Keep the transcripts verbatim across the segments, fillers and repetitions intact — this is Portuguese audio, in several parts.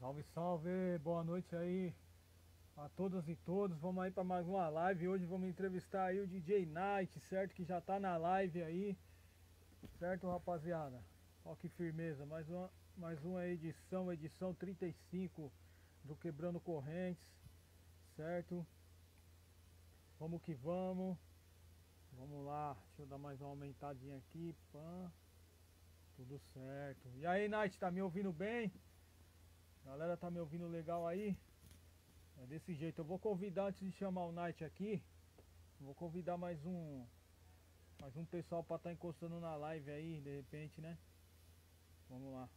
Salve, salve, boa noite aí a todas e todos. Vamos aí para mais uma live. Hoje vamos entrevistar aí o D J Night, certo? Que já tá na live aí, certo, rapaziada? Ó que firmeza, mais uma, mais uma edição, edição trinta e cinco do Quebrando Correntes, certo? Vamos que vamos. Vamos lá, deixa eu dar mais uma aumentadinha aqui, pã. Tudo certo. E aí, Night, tá me ouvindo bem? Galera, tá me ouvindo legal aí? É desse jeito. Eu vou convidar, antes de chamar o Night aqui, vou convidar mais um mais um pessoal pra estar tá encostando na live aí, de repente, né? Vamos lá.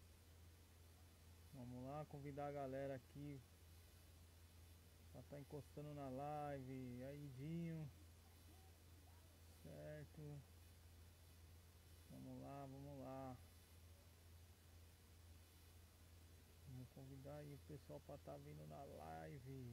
Vamos lá, convidar a galera aqui pra estar tá encostando na live. Aí, Dinho. Certo. Vamos lá, vamos lá. Vamos convidar aí o pessoal pra estar tá vindo na live.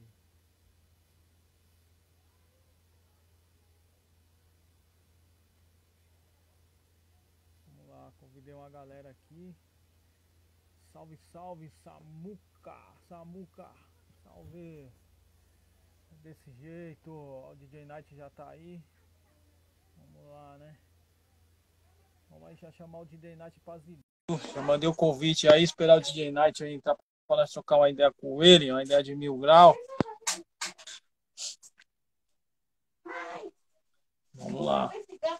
Vamos lá, convidei uma galera aqui. Salve, salve, Samuca, Samuca, salve. Desse jeito, o D J Night já tá aí. Vamos lá, né? Vamos aí já chamar o D J Night pra zicar. Já mandei o convite aí, esperar o D J Night aí entrar pra nós trocar uma ideia com ele, uma ideia de mil graus. Vamos lá.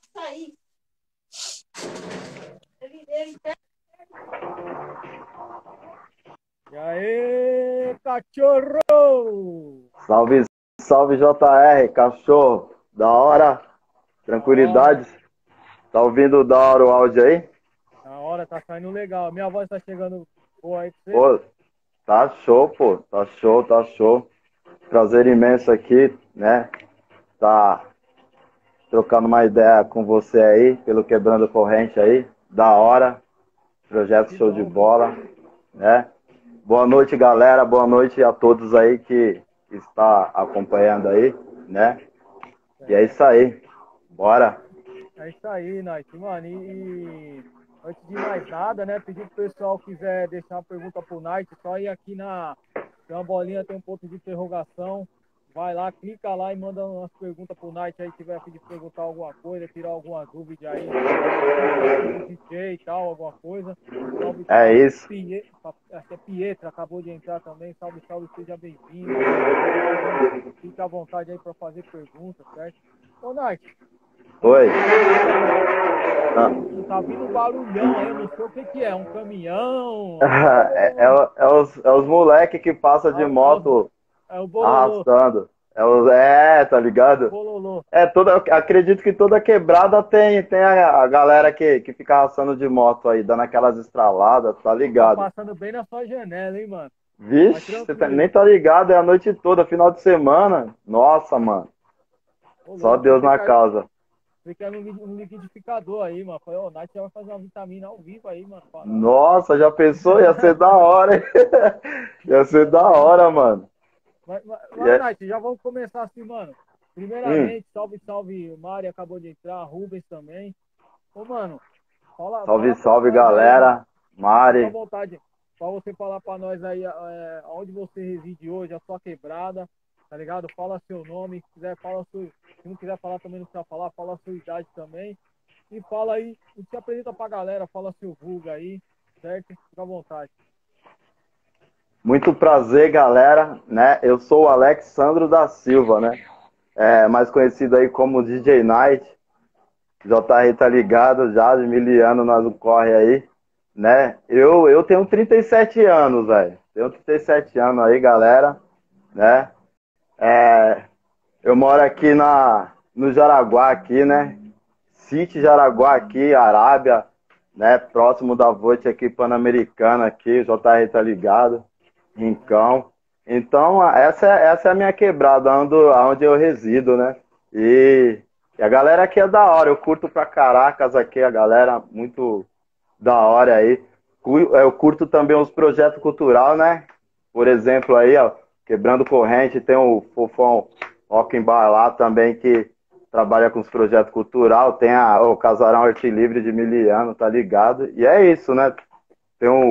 E aí, cachorro! Salve, salve J R, cachorro. Da hora. Tranquilidade. Tá ouvindo da hora o áudio aí? Da hora, tá saindo legal. Minha voz tá chegando boa aí pra você? Pô, tá show, pô. Tá show, tá show. Prazer imenso aqui, né? Tá trocando uma ideia com você aí, pelo Quebrando Corrente aí. Da hora. Projeto Que show de bom. bola, né? Boa noite, galera. Boa noite a todos aí que está acompanhando aí, né? E é isso aí. Bora. É isso aí, Night. Mano, e, e antes de mais nada, né? Pedir pro pessoal que quiser deixar uma pergunta pro Night, só ir aqui na. Tem uma bolinha, tem um ponto de interrogação. Vai lá, clica lá e manda umas perguntas pro Night aí, se tiver a fim de perguntar alguma coisa, tirar alguma dúvida aí, do D J e tal, alguma coisa. Salve, É salve, isso. Pie... acho que é Pietra, acabou de entrar também. Salve, salve, seja bem-vindo. Fique à vontade aí para fazer perguntas, certo? Ô, Night. Oi. Ah. Tá vindo um barulhão aí, eu não sei o que que é, um caminhão? É, é, é os, é os moleques que passam de É, é, os, moto é o bololô, arrastando. É, os, é, tá ligado? bololô. É, toda, acredito que toda quebrada tem, tem a, a galera que, que fica arrastando de moto aí, dando aquelas estraladas, tá Tá ligado? passando bem na sua janela, hein, mano? Mas Vixe, você tá- nem tranquilo. tá ligado, é a noite toda, final de semana. Nossa, mano. Ô, Só louco, Deus pensei na que era, causa. pensei que era um, li- um liquidificador aí, mano. Falei, ô, o Nath já vai fazer uma vitamina ao vivo aí, mano, pra nós. Nossa, já pensou? Ia ser da hora, hein? Ia ser da hora, mano. Mas, mas, E mas, é- Nath, já vamos começar assim, mano. Hum, Primeiramente, salve, salve, Mari acabou de entrar, Rubens também. Ô, mano, fala, salve, fala pra salve, nós aí, mano. galera. Fica à Mari. vontade para você falar para nós aí é, onde você reside hoje, a sua quebrada, tá ligado? Fala seu nome, se quiser fala sua, se não quiser falar também não precisa falar, fala a sua idade também. E fala aí, e se apresenta pra galera, fala seu vulgo aí, certo? Fica à vontade. Muito prazer, galera, né? Eu sou o Alexandro da Silva, né? É, mais conhecido aí como D J Night. J R tá ligado já, de miliano nós corre aí, né? Eu, eu tenho trinta e sete anos, velho. Tenho trinta e sete anos aí, galera, né? É, eu moro aqui na, no Jaraguá, aqui, né? City Jaraguá aqui, Arábia, né? Próximo da Vote aqui, Pan-Americana aqui, J R tá ligado, Rincão. Então, essa, é- essa é a minha quebrada, onde, onde eu resido, né? E, e a galera aqui é da hora, eu curto pra caracas aqui, a galera muito da hora aí. Cu- Eu curto também os projetos culturais, né? Por exemplo, aí, ó, Quebrando Corrente, tem o Fofão Rock and Bar lá também, que trabalha com os projetos culturais. Tem a, o Casarão Arte Livre de Miliano, tá ligado? E é isso, né? Tem o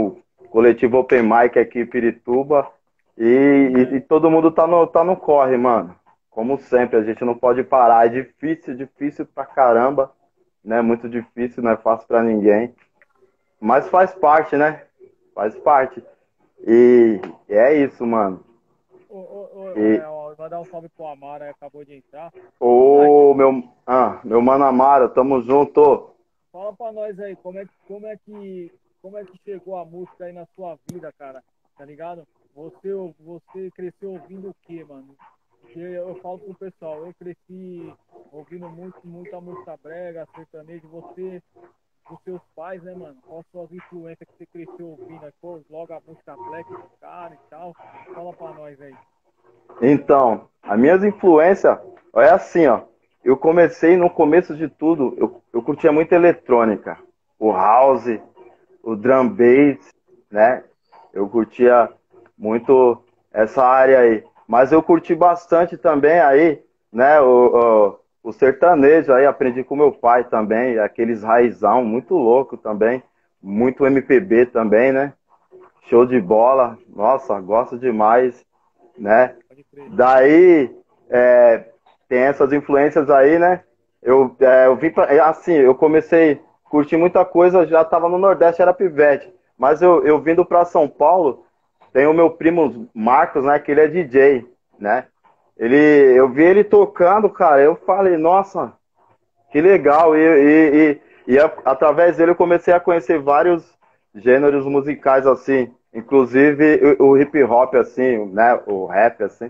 coletivo Open Mic aqui em Pirituba. E, e, e todo mundo tá no, tá no corre, mano. Como sempre, a gente não pode parar. É difícil, difícil pra caramba, né? Muito difícil, não é fácil pra ninguém. Mas faz parte, né? Faz parte. E é isso, mano. Ô, ô, ô, E é, ó, vai dar um salve pro Amaro, aí acabou de entrar. Ô, Mike, ô, meu, ah, meu mano Amaro, tamo junto. fala pra nós aí, como é, que- como é que como é que chegou a música aí na sua vida, cara? Tá ligado? Você, você cresceu ouvindo o quê, mano? Porque eu falo pro pessoal, eu cresci ouvindo muito, muita música brega, sertanejo, você, dos seus pais, né, mano? Quais suas influências que você cresceu ouvindo? Aí, pô, logo a música black do cara e tal. Fala pra nós aí. Então, as minhas influências, é assim, ó. Eu comecei no começo de tudo, eu, eu curtia muito eletrônica, o house, o drum bass, né? Eu curtia muito essa área aí. Mas eu curti bastante também aí, né? O, o, o sertanejo aí, aprendi com meu pai também, aqueles raizão, muito louco também. Muito M P B também, né? Show de bola. Nossa, gosto demais, né? Pode crer. Daí, é, tem essas influências aí, né? Eu, é, eu vim pra, é, assim, eu comecei a curtir muita coisa, já estava no Nordeste, era pivete. Mas eu, eu vindo para São Paulo, tem o meu primo Marcos, né? Que ele é D J, né? Ele, eu vi ele tocando, cara, eu falei, nossa, que legal. E, e, e, e a, através dele eu comecei a conhecer vários gêneros musicais, assim. Inclusive o, o hip hop, assim, né? O rap, assim.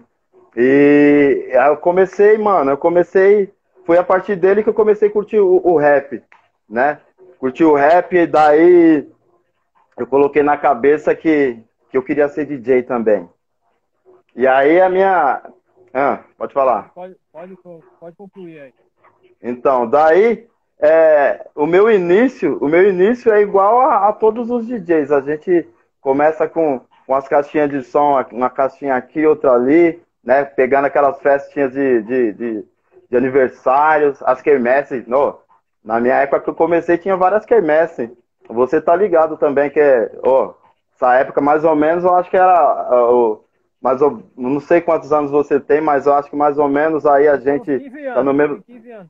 E aí eu comecei, mano, eu comecei. Foi a partir dele que eu comecei a curtir o, o rap, né? Curti o rap, e daí eu coloquei na cabeça que, que eu queria ser D J também. E aí a minha. Ah, pode Pode, falar. pode, pode, con- pode concluir aí. Então, daí é, o meu início, o meu início é igual a, a todos os D Js. A gente começa com, com as caixinhas de som, uma caixinha aqui, outra ali, né? Pegando aquelas festinhas de, de, de, de aniversários, as quermesses. No, na minha época que eu comecei tinha várias quermesses. Você tá ligado também que é, ó, essa época mais ou menos eu acho que era ó, mas eu não sei quantos anos você tem, mas eu acho que mais ou menos aí a Eu tenho uns gente quinze tá no anos, eu mesmo. tenho quinze anos.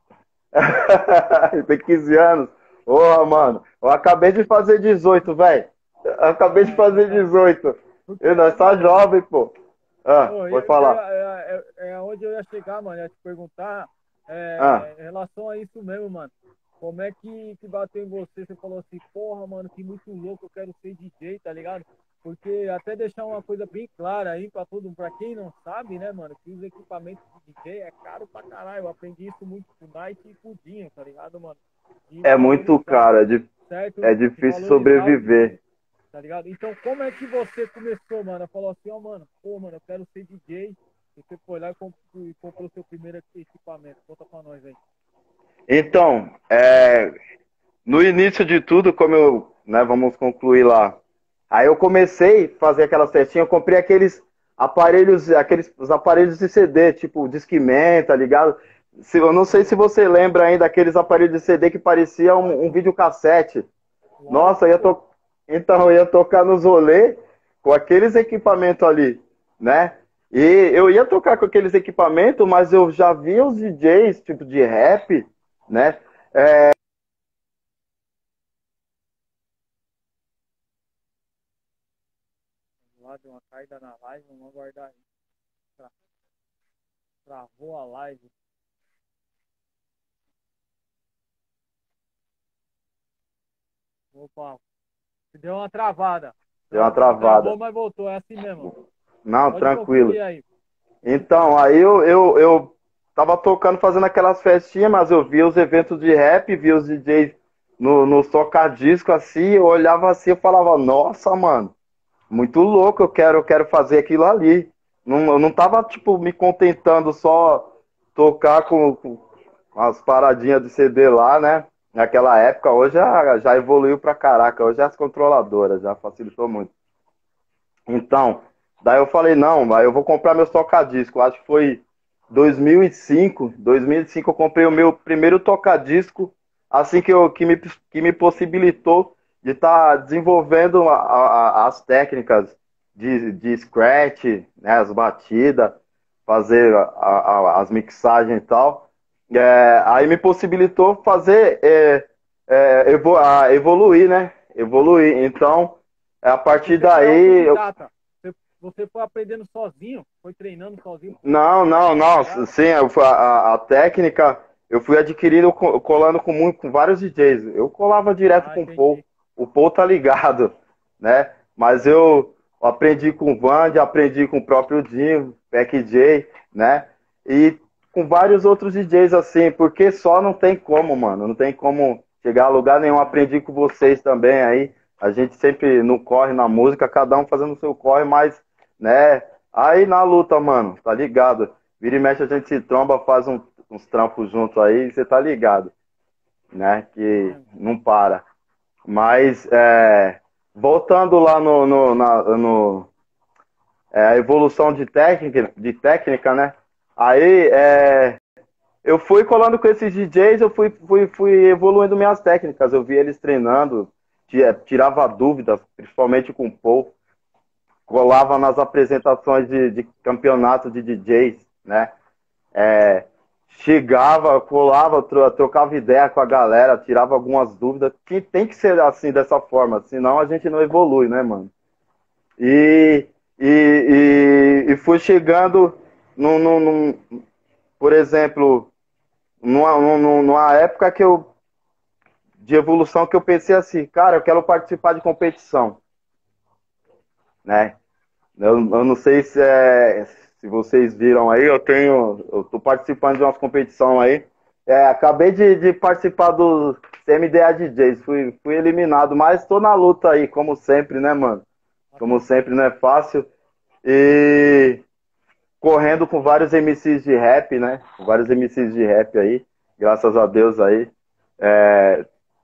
Tem quinze anos. Porra, mano. Eu acabei de fazer dezoito, velho. Acabei de Ah, então fazer tá. dezoito. Porque, E nós tá mano, jovem, pô. Ah, ô, pode eu, eu, falar. é, é, é onde eu ia chegar, mano, ia te perguntar Ah, é, em relação a isso mesmo, mano. Como é que, que bateu em você? Você falou assim, porra, mano, que muito louco, eu quero ser D J, tá ligado? Porque até deixar uma coisa bem clara aí pra todo mundo, pra quem não sabe, né, mano, que os equipamentos de D J é caro pra caralho. Eu aprendi isso muito com o Night e com o Dinho, tá ligado, mano? De é muito valorizar, caro, é, di- certo? é De difícil valorizar o sobreviver. tá ligado? Então, como é que você começou, mano? Falou assim, ó, mano, pô, mano, eu quero ser D J. Você foi lá e comp- e comprou seu primeiro equipamento. Conta pra nós aí. Então, é, no início de tudo, como eu, né, vamos concluir lá. Aí eu comecei a fazer aquelas festinhas, eu comprei aqueles aparelhos, aqueles os aparelhos de C D, tipo Discman, tá ligado? Se, eu não sei se Sei. você lembra ainda daqueles aparelhos de C D que parecia um, um Lógico, videocassete. Nossa, lógico, eu ia pô. to... então eu ia tocar nos rolês com aqueles equipamentos ali, né? E eu ia tocar com aqueles equipamentos, mas eu já via os D Js, tipo de rap, né? Lá deu uma caída na live, vamos aguardar aí. Tra- Travou a live. Opa, deu uma travada. Deu uma Tra- tra- travada. Travou, mas voltou. É assim mesmo. Não, Pode tranquilo. concluir aí. Então, aí eu, eu, eu tava tocando, fazendo aquelas festinhas, mas eu via os eventos de rap, via os D Js no, no tocar-disco assim, eu olhava assim, eu falava, nossa, mano, muito louco, eu quero, eu quero fazer aquilo ali. Não, eu não tava, tipo, me contentando só tocar com, com as paradinhas de C D lá, né? Naquela época, hoje já, já evoluiu pra caraca, hoje é as controladoras, já facilitou muito. Então, daí eu falei, não, aí eu vou comprar meus toca-disco. Acho que foi dois mil e cinco. dois mil e cinco eu comprei o meu primeiro toca-disco, assim que, eu, que, me, que me possibilitou de estar desenvolvendo a, a, as técnicas de, de scratch, né, as batidas, fazer a, a, as mixagens e tal. É, aí me possibilitou fazer, é, é, evo, a, evoluir, né? Evoluir. Então, a partir Você foi daí. Eu... autodidata. Você, você foi aprendendo sozinho, foi treinando sozinho. Não, não, não. Sim, eu, a, a técnica eu fui adquirindo colando com, muito, com vários D Js. Eu colava direto Ah, com o Paul. entendi. O Paul tá ligado, né? Mas eu aprendi com o Vand, aprendi com o próprio Dinho, Pack J, né? E com vários outros D Js assim, porque só não tem como, mano. Não tem como chegar a lugar nenhum. Aprendi com vocês também aí. A gente sempre no corre na música, cada um fazendo o seu corre, mas, né? Aí na luta, mano, tá ligado? Vira e mexe a gente se tromba, faz um, uns trampos juntos aí, você tá ligado, né? Que não para. Mas, é, voltando lá no, no, na, no é, evolução de técnica, de técnica, né? Aí, é, eu fui colando com esses D Js, eu fui, fui, fui evoluindo minhas técnicas. Eu vi eles treinando, tirava dúvidas, principalmente com o Paul. Colava nas apresentações de, de campeonato de D Js, né? É, chegava, colava, trocava ideia com a galera, tirava algumas dúvidas, que tem que ser assim, dessa forma, senão a gente não evolui, né, mano? E, e, e, e fui chegando, num, num, num, por exemplo, numa, numa, numa época que eu, de evolução que eu pensei assim, cara, eu quero participar de competição, né? Eu, eu não sei se, é, se vocês viram aí, eu tenho. Eu tô participando de umas competições aí. É, acabei de, de participar do C M D A D Js, fui, fui eliminado, mas tô na luta aí, como sempre, né, mano? Como sempre, não é fácil. E correndo com vários M Cs de rap, né? Com vários M Cs de rap aí, graças a Deus aí. É,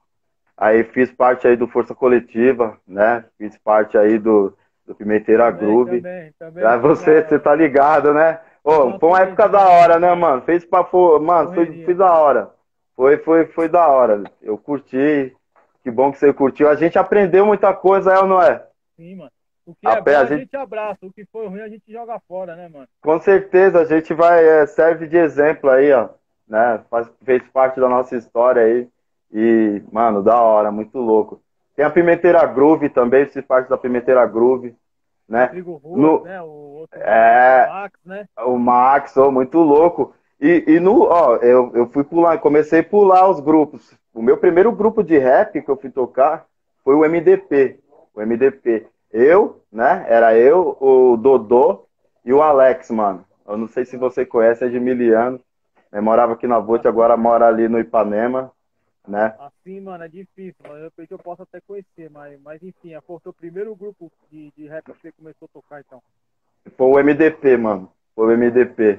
aí fiz parte aí do Força Coletiva, né? Fiz parte aí do, do Pimenteira Também, Groove. também, também Aí fiz você, você uma, tá ligado, né? fiz Ô, uma foi uma época da corridinha aí, hora, né, rapaz. mano? Fez pra. Pô, mano, foi, foi Correria. da hora. Foi, foi, foi da hora. Eu curti. Que bom que você curtiu. A gente aprendeu muita coisa, é ou não é? Sim, mano. O que A é pé, bom a a gente, gente abraça, o que for ruim a gente joga fora, né, mano? com certeza, a gente vai, é, serve de exemplo aí, ó. Né? Faz, fez parte da nossa história aí. E, mano, da hora, muito louco. Tem a Pimenteira Groove também, fiz parte da Pimenteira Groove, né? Rodrigo Ruas, No, né? O outro mano, o é, Max, né? o Max, oh, muito louco. E, e no, ó, eu, eu fui pular, comecei a pular os grupos. O meu primeiro grupo de rap que eu fui tocar foi o M D P. O M D P. Eu, né? Era eu, o Dodô e o Alex, mano. Eu não sei se você conhece, é de Miliano. Eu morava aqui na Vote, Assim, agora mora ali no Ipanema, né? assim, mano, é difícil, mas eu repente eu posso até conhecer, mas, mas enfim, foi o seu primeiro grupo de, de rap que você começou a tocar, então. Foi o M D P, mano. Foi o M D P.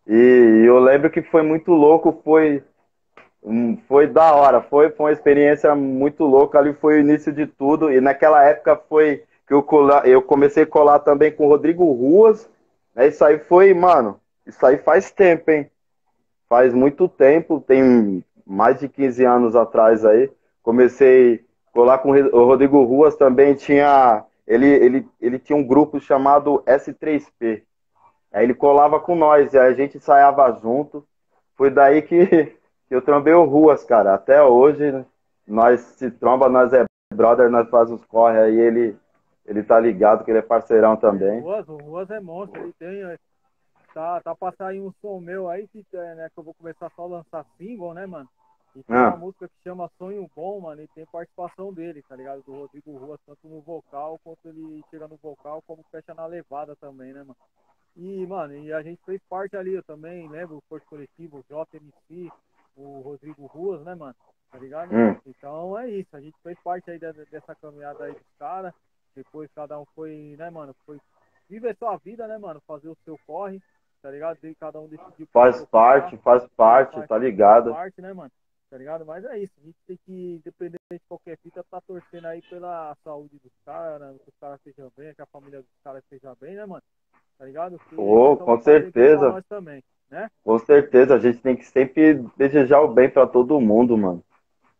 E eu lembro que foi muito louco, foi Hum, foi da hora, foi, foi uma experiência muito louca, ali foi o início de tudo, e naquela época foi que eu, cola, eu comecei a colar também com o Rodrigo Ruas, né? Isso aí foi, mano, isso aí faz tempo, hein? Faz muito tempo, tem mais de quinze anos atrás aí, comecei a colar com o Rodrigo Ruas também, tinha, ele, ele, ele tinha um grupo chamado S três P, aí ele colava com nós, e a gente ensaiava junto, foi daí que, que eu trombei o Ruas, cara. Até hoje, né, nós se tromba, nós é brother, nós faz os corre aí, ele, ele tá ligado que ele é parceirão É, o também. Ruas, o Ruas é monstro, ele tem. é, Tá, tá passando aí um som meu aí, que, é, né, que eu vou começar só a lançar single, né, mano? E tem uma Ah, música que chama Sonho Bom, mano, e tem participação dele, tá ligado? Do Rodrigo Ruas, tanto no vocal, quanto ele chega no vocal, como fecha na levada também, né, mano? E, mano, e a gente fez parte ali, eu também lembro o Força Coletivo, o J M C, o Rodrigo Ruas, né, mano? Tá ligado? hum, Então é isso, a gente fez parte aí dessa, dessa caminhada aí dos caras. Depois cada um foi, né, mano? Foi viver sua vida, né, mano? Fazer o seu corre, tá ligado? E cada um decidiu por onde faz optar. parte, faz Faz parte, parte, tá faz ligado? parte, né, mano? Tá ligado? Mas é isso, a gente tem que, independente de qualquer fita, tá torcendo aí pela saúde dos caras, que os caras estejam bem, que a família dos caras esteja bem, né, mano? Tá ligado? Que Pô, nós com vamos fazer aqui pra certeza, nós também, né? com certeza, a gente tem que sempre desejar o bem pra todo mundo, mano.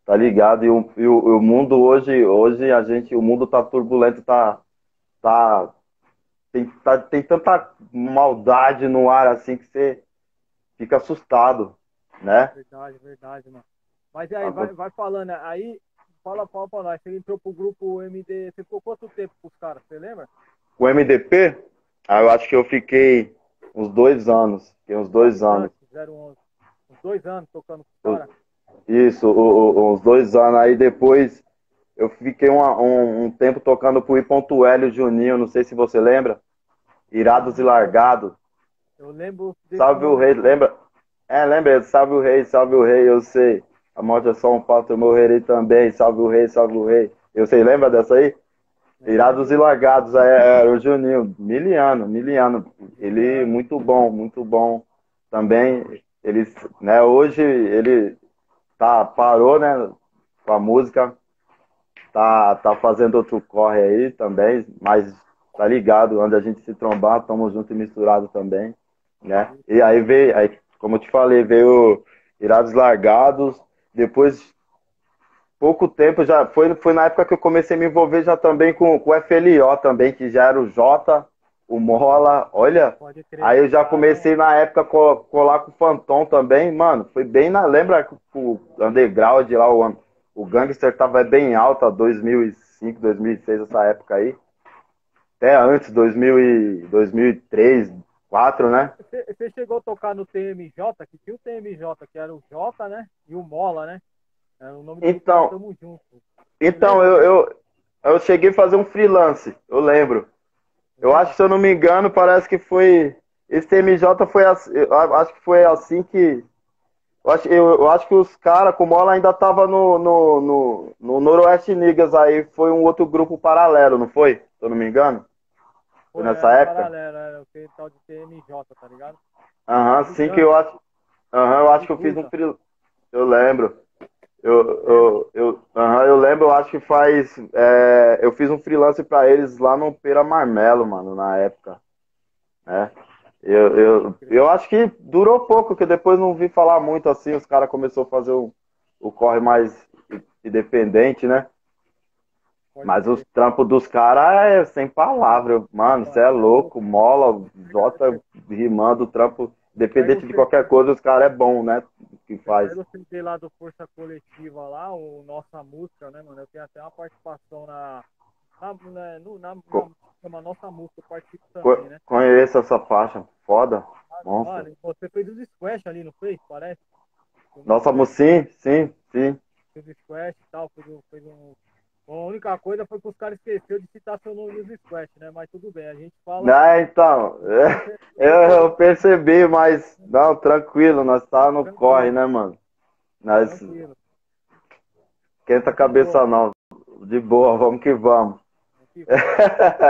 Tá ligado? E o, e o, o mundo hoje, hoje a gente, o mundo tá turbulento, tá, tá, tem, tá, tem tanta maldade no ar assim que você fica assustado, né? Verdade, verdade, mano. Mas e aí, vai, vai falando, aí, fala pau pra nós. Você entrou pro grupo M D, você ficou quanto tempo com os caras, você lembra? O M D P, ah, eu acho que eu fiquei uns dois anos, fiquei uns dois anos. Bastante, zero onze. Uns dois anos tocando com os caras. Isso, o- o- uns dois anos. Aí depois eu fiquei uma- um, um tempo tocando pro I.L, o Juninho, não sei se você lembra. Irados e Largados. Eu lembro desse Salve o nome rei, aí. lembra? É, lembra? Salve o rei, salve o rei, eu sei. A morte é só um fato, eu morrerei também. Salve o rei, salve o rei. Eu sei, lembra dessa aí? Eu Irados e lembro. Largados, é, é, o Juninho, miliano, miliano. Ele Miliano. muito bom, muito bom também. Ele, né, hoje ele tá, parou, né, com a música, tá, tá fazendo outro corre aí também, mas tá ligado, onde a gente se trombar, tamo junto e misturado também, né? E aí veio, aí, como eu te falei, veio Irados Largados, depois, pouco tempo, já foi, foi na época que eu comecei a me envolver já também com, com o F L O também, que já era o Jota, o Mola, olha, Pode crer. aí eu já Caramba. comecei na época a co- colar com o Phantom também, mano, foi bem na, lembra que o underground lá, o, o Gangster tava bem alta, dois mil e cinco, dois mil e seis, essa época aí, até antes, dois mil e, dois mil e três, dois mil e quatro, né? Você você chegou a tocar no T M J, que tinha o T M J, que era o J, né? E o Mola, né? Era, o nome do grupo era Então, Tamo Junto. Você então lembra eu, disso? eu, eu cheguei a fazer um freelance, eu lembro. Eu acho, Lembra? se eu não me engano, parece que foi. Esse M J foi assim, eu acho que foi assim que. Eu acho, eu, eu acho que os caras, como ela ainda tava no, no, no, no Noroeste Niggas aí, foi um outro grupo paralelo, não foi? Se eu não me engano? Foi Foi, nessa era um época? paralelo, era o que- tal de T M J, tá ligado? Aham, Do sim que eu Gangster, acho. Aham, eu acho do que eu fiz um Duda, free. Eu lembro. Eu, lembra? eu, eu, aham, eu lembro, eu acho que faz. É, eu fiz um freelance pra eles lá no Pera Marmelo, mano, na época. Né? Eu, Pode eu, crer. eu acho que durou pouco, que depois não vi falar muito assim, os caras começaram a fazer o, o corre mais independente, né? Pode Mas os crer. trampos dos caras é sem palavra, mano, você Mano, é é louco. louco, mola, Você Jota rimando, trampo, pega o independente de C D, qualquer coisa, os caras é bom, né? Que você faz. pega o C D lá do Força Coletiva lá, o Nossa Música, né, mano? Eu tenho até uma participação na. Na, na, no- na, na, Co- chama Nossa Música, eu participo também, co- né? conheço essa faixa, foda, monstro. Mano, você fez os squash ali, não fez? Parece? Se eu não me Nossa, mo- engano. sim, sim, sim. Fez o squash e tal, fez, um- fez um. Bom, a única coisa foi que os caras esqueceram de citar seu nome nos squash, né? Mas tudo bem, a gente fala. Ah, então, eu, eu percebi, mas não, tranquilo, nós tá no corre, Tranquilo, né, mano? Nós tranquilo. esquenta a Vamos de boa. cabeça não, de boa, vamos que vamos. Vamos que vamos.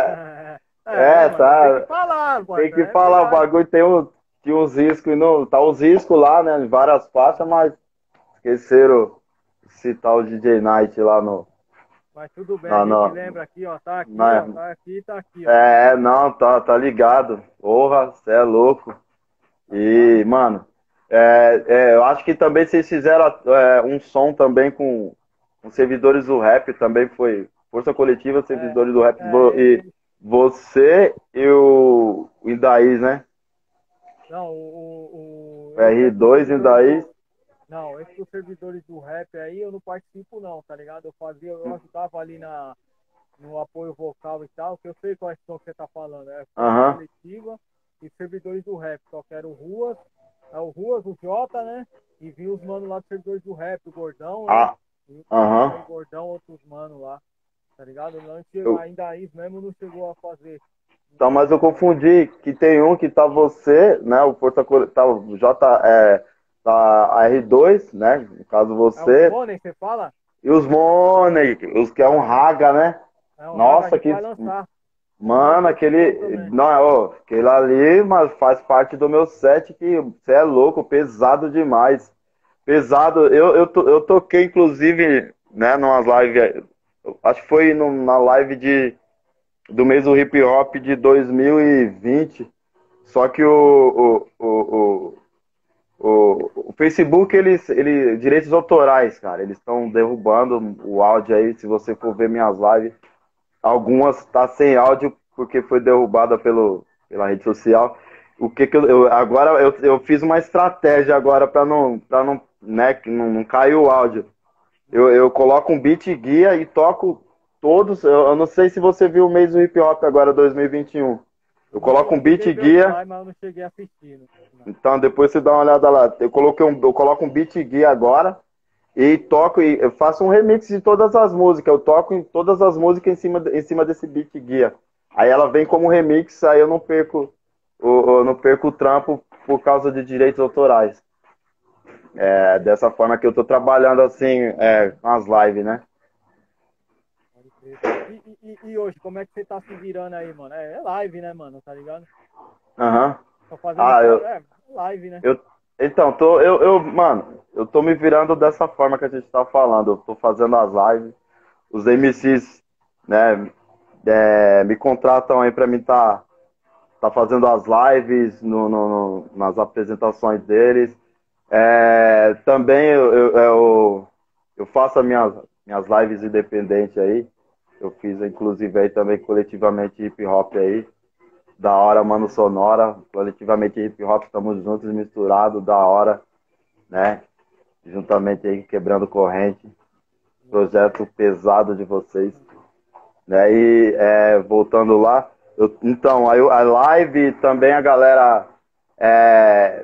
É, É, mano, tem que tá, falar, tem parça, que é falar, o verdade. bagulho tem, um, tinha uns riscos, e não, tá uns riscos lá, né, em várias faixas, mas esqueceram de citar o D J Night lá no, Mas tudo bem, a na, gente na, lembra aqui, ó. Tá aqui, ó. na- Tá aqui, tá aqui, ó. é, não, tá, tá ligado, porra, você é louco. Tá ligado? E, mano, é, é, eu acho que também vocês fizeram é, um som também com, com servidores do rap, também foi Força Coletiva, É, servidores do rap, vo- é, e esse, você e o, o Indaís, né? não, o, o, o- esse R é dos dois servidores Indaís. do. Não, esse dos servidores do rap aí eu não participo não, tá ligado? Eu fazia, eu ajudava ali na, no apoio vocal e tal, que eu sei qual é som que você tá falando. É Força Aham, Coletiva e servidores do rap, só que era o Ruas, é o Ruas, o Jota, né? E vinha os manos lá dos servidores do rap, o Gordão, né? ah, E, aham. aí o Gordão, outros manos lá, tá ligado? Não, chegou- Eu- ainda isso mesmo não chegou a fazer. Então, mas eu É, confundi que tem um que tá você, né? O Força Coletiva, tá o J, é, tá a R dois, né? No caso é os você, Money, você fala? e os Money, os que é um Raga, né? É o Raga, a Nossa, gente que. vai lançar. Vamos Mano, lançar esse som aquele. também. Não, ó, aquele ali, mas faz parte do meu set que você é louco, pesado demais. Pesado. Eu, eu, to- eu toquei, inclusive, né, numas lives. Acho que foi no- na live de, do mês do hip hop de dois mil e vinte. Só que o, o, o, O, o Facebook, eles, ele, direitos autorais, cara, eles estão derrubando o áudio aí. Se você for ver minhas lives, algumas tá sem áudio porque foi derrubada pelo, pela rede social. O que que eu, eu agora eu, eu fiz uma estratégia agora para não, para não, né, que não, não cair o áudio. Eu, eu coloco um beat guia e toco todos. Eu, eu não sei se você viu o mês do hip hop agora dois mil e vinte e um. Eu Não, coloco eu um beat cheguei a ver os guia. live, mas eu não cheguei a assistir. Não. Então depois você dá uma olhada lá. Eu coloquei um, eu coloco um beat guia agora e toco e eu faço um remix de todas as músicas. Eu toco em todas as músicas em cima, em cima desse beat guia. Aí ela vem como remix, aí eu não perco o, eu não perco o trampo por causa de direitos autorais. É dessa forma que eu tô trabalhando assim, é, com as lives, né? Pode crer. E, e, e hoje, como é que você tá se virando aí, mano? É, é live, né, mano? Tá ligado? Aham. Uhum. Tô fazendo Ah, só. eu, É, live, né? eu, então, tô, eu, eu, mano, eu tô me virando dessa forma que a gente tá falando. Eu tô fazendo as lives, os M Cs, né, é, me contratam aí pra mim tá, tá fazendo as lives no, no- no- nas apresentações deles. É, também eu, eu, eu, eu faço as minhas, minhas lives independentes aí. Eu fiz, inclusive, aí também coletivamente hip hop aí. Da hora, mano, sonora. Coletivamente hip hop, estamos juntos, misturados, da hora, né? Juntamente aí, quebrando corrente. Projeto pesado de vocês. Né? E é, voltando lá, eu, então, aí a live também a galera. É,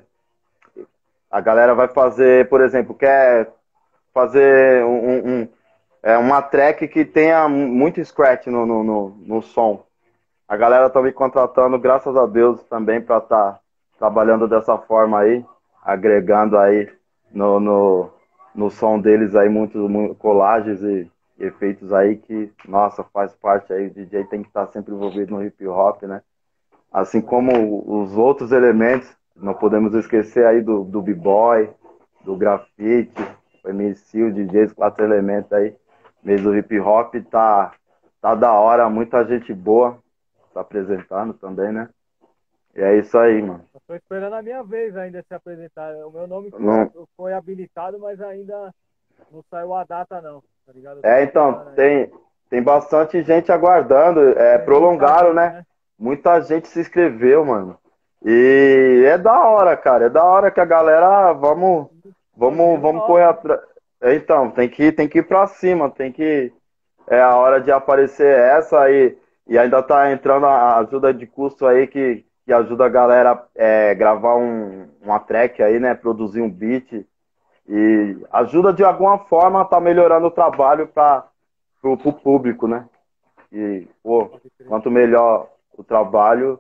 a galera vai fazer, por exemplo, quer fazer um, um, um- é, uma track que tenha muito scratch no, no, no, no som. A galera tá me contratando, graças a Deus, também para estar tá trabalhando dessa forma aí, agregando aí no, no, no som deles aí muitos muito, colagens e efeitos aí que, nossa, faz parte aí, o D J tem que estar sempre envolvido no hip hop, né? Assim como os outros elementos, não podemos esquecer aí do, do b-boy, do grafite, o M C, o D J, os quatro elementos aí, mesmo o hip hop tá, tá da hora, muita gente boa tá apresentando também, né? E é isso aí, mano. Eu tô esperando a minha vez ainda se apresentar. O meu nome foi, Não, foi habilitado, mas ainda não saiu a data, não. Tá ligado? Eu tô é, então, esperando aí. tem, tem bastante gente aguardando, é, É, muita prolongaram, gente, né? né? Muita gente se inscreveu, mano. E é da hora, cara, é da hora que a galera, vamos, vamos, Bandeira vamos correr nova, né? atrás. Então, tem que, tem que ir pra cima, tem que, é a hora de aparecer essa aí, e ainda tá entrando a ajuda de custo aí que, que ajuda a galera é, gravar um, uma track aí, né? Produzir um beat e ajuda de alguma forma tá melhorando o trabalho para o público, né? E, pô, Pode crer. quanto melhor o trabalho,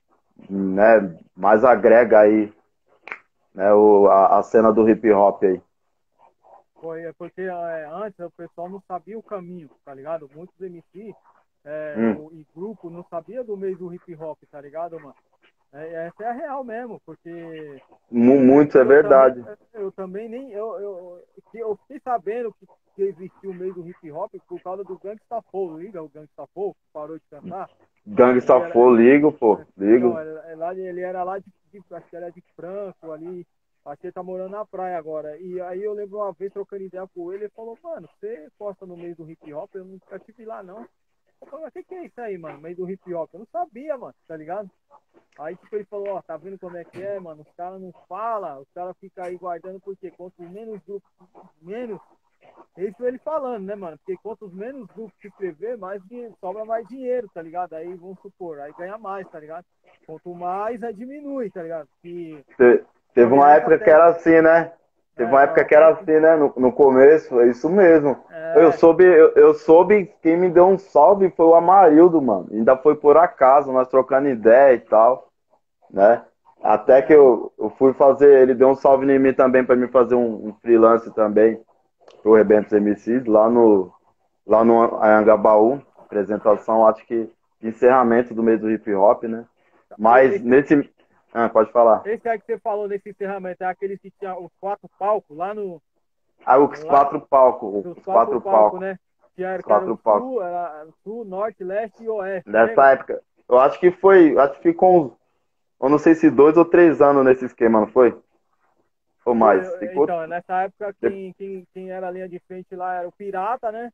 né, mais agrega aí, né, o, a, a cena do hip hop aí. Foi, é porque é, antes o pessoal não sabia o caminho, tá ligado? Muitos M C é, Hum, o, e grupo não sabia do meio do hip hop, tá ligado, mano? É, essa é a real mesmo, porque mu- é, muito é eu também, verdade. eu também nem, eu, eu, que eu fiquei sabendo que, que existia o meio do hip hop por causa do Gangsta Paul, liga o Gangsta Paul, que parou de cantar. Ele Gangsta era, Flow, ligo, pô, então, ligo. ele, ele lá- ele era lá de, de, acho que era de Franco ali, acho que ele tá morando na praia agora. E aí eu lembro uma vez trocando ideia com ele, ele falou, mano, você posta no meio do hip hop, eu nunca tive lá não. Eu falei, mas o que, que é isso aí, mano? Meio do hip hop? Eu não sabia, mano, tá ligado? Aí tipo, ele falou, ó, tá vendo como é que é, mano? Os caras não falam, os caras ficam aí guardando, porque quanto menos grupos, menos. É isso ele falando, né, mano? Porque quanto menos grupos se inscrever, mais dinheiro, sobra mais dinheiro, tá ligado? Aí vamos supor, aí ganha mais, tá ligado? Quanto mais, aí diminui, tá ligado? Que Te- Teve foi uma essa época que tese. era assim, né? Teve É, uma não, época que era acontece. assim, né? No, no começo, é isso mesmo. Eu É, soube, eu, eu soube, quem me deu um salve foi o Amarildo, mano. Ainda foi por acaso, nós trocando ideia e tal, né? Até que é, eu, eu fui fazer, ele deu um salve em mim também para mim fazer um, um freelance também pro Rebentos M Cs lá no lá no Anhangabaú, apresentação, acho que de encerramento do mês do hip hop, né? Mas esse, nesse, ah, pode falar. esse aí que você falou nesse encerramento é aquele que tinha os quatro palcos lá no. Ah, os Lá, quatro palcos, os os quatro quatro palcos, palcos, né? Que os era, que era o quatro palcos. sul, era sul, norte, leste e oeste, Nessa lembra? época, eu acho que foi, acho que ficou uns, eu não sei se dois ou três anos nesse esquema, não foi? Ou Eu- mais. Tem eu- outro- então, nessa época, tem- quem, quem, quem era a linha de frente lá era o Pirata, né?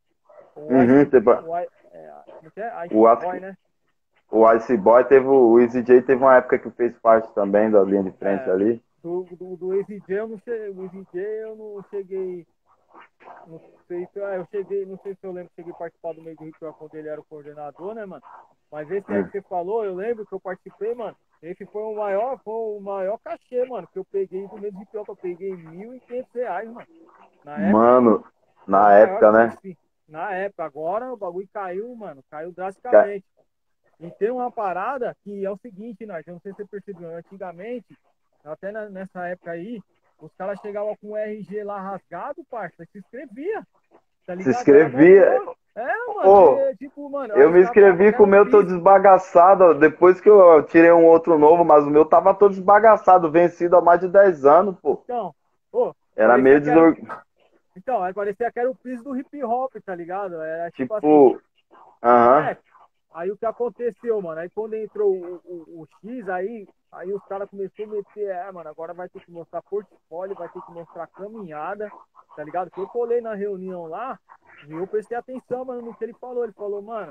O Uhum, Ice, teve- o, I- é, como que é? Ice o, Boy, Ice- né? o Ice Boy teve. O o Easy J teve uma época que fez parte também da linha de frente É, ali. do, do, do Easy J eu não cheguei, o Easy J eu não cheguei, não sei se, ah, eu cheguei, não sei se eu lembro que cheguei a participar do meio do Hip Hop quando ele era o coordenador, né, mano? Mas esse aí Hum. que você falou, eu lembro que eu participei, mano. Esse foi o maior, foi o maior cachê, mano, que eu peguei do meio do Hip Hop. Eu peguei mil e quinhentos reais, mano. Na época, Mano, foi o na maior época, que né? esse. Na época, agora o bagulho caiu, mano, caiu Ca- drasticamente. E tem uma parada que é o seguinte, Nath, eu não sei se você percebeu, antigamente, até na- nessa época aí, os caras chegavam com o R G lá rasgado, parça, se inscrevia, tá Se ligado? Era mó inscrevia. troço. É, mano, Ô, você, tipo, mano, aí eu os me caras falavam inscrevi que com era o o meu todo piso. desbagaçado. Depois que eu tirei um outro novo, mas o meu tava todo desbagaçado, vencido há mais de dez anos, pô. Então, pô, Era parecia meio que era o. desor... Então, aí parecia que era o piso do hip hop, tá ligado? Era tipo assim, Tipo, aham. é, aí o que aconteceu, mano? Aí quando entrou o, o, o X, aí, aí os caras começaram a meter, é, mano, agora vai ter que mostrar portfólio, vai ter que mostrar caminhada, tá ligado? Que eu colei na reunião lá e eu prestei atenção, mano, no que ele falou. Ele falou, mano,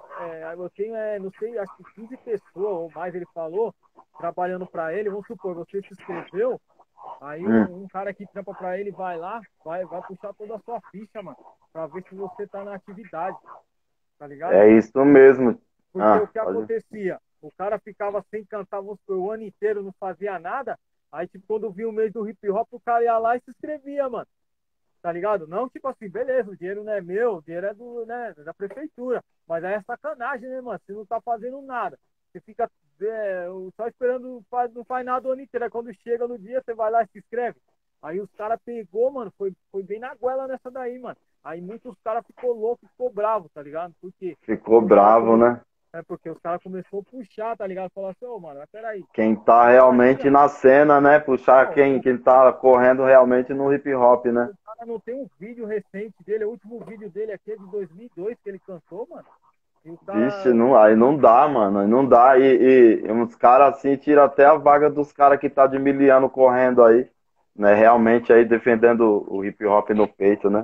é, eu tenho, é, não sei, acho que quinze pessoas ou mais, ele falou, trabalhando pra ele. Vamos supor, você se inscreveu, aí Hum. um, um cara que trampa pra ele vai lá, vai, vai puxar toda a sua ficha, mano, pra ver se você tá na atividade, tá ligado? É isso mesmo. Porque o Ah, que pode... acontecia? O cara ficava sem cantar, vamos supor, o ano inteiro, não fazia nada. Aí, tipo, quando vinha o mês do hip hop, o cara ia lá e se inscrevia, mano. Tá ligado? Não, tipo assim, beleza, o dinheiro não é meu, o dinheiro é do, né, da prefeitura. Mas aí é sacanagem, né, mano? Você não tá fazendo nada. Você fica é, só esperando, faz, não faz nada o ano inteiro. Aí quando chega no dia, você vai lá e se inscreve. Aí os caras pegou, mano, foi, foi bem na goela nessa daí, mano. Aí muitos caras ficou louco, ficou bravo, tá ligado? Por quê? Ficou Porque os caras bravo, come... né? é porque os caras começaram a puxar, tá ligado? Falar assim, ô, mano, mas peraí. Quem tá Os caras realmente tira... na cena, né? Puxar Não, quem, o, quem tá correndo realmente no hip hop, né? o cara não tem um vídeo recente dele. O último vídeo dele aqui é de dois mil e dois que ele cantou, mano. E o Vixe, cara. não, aí não dá, mano. Aí não dá. E, e, e uns caras assim tiram até a vaga dos caras que tá de miliano correndo aí, né? Realmente aí defendendo o hip hop no peito, né?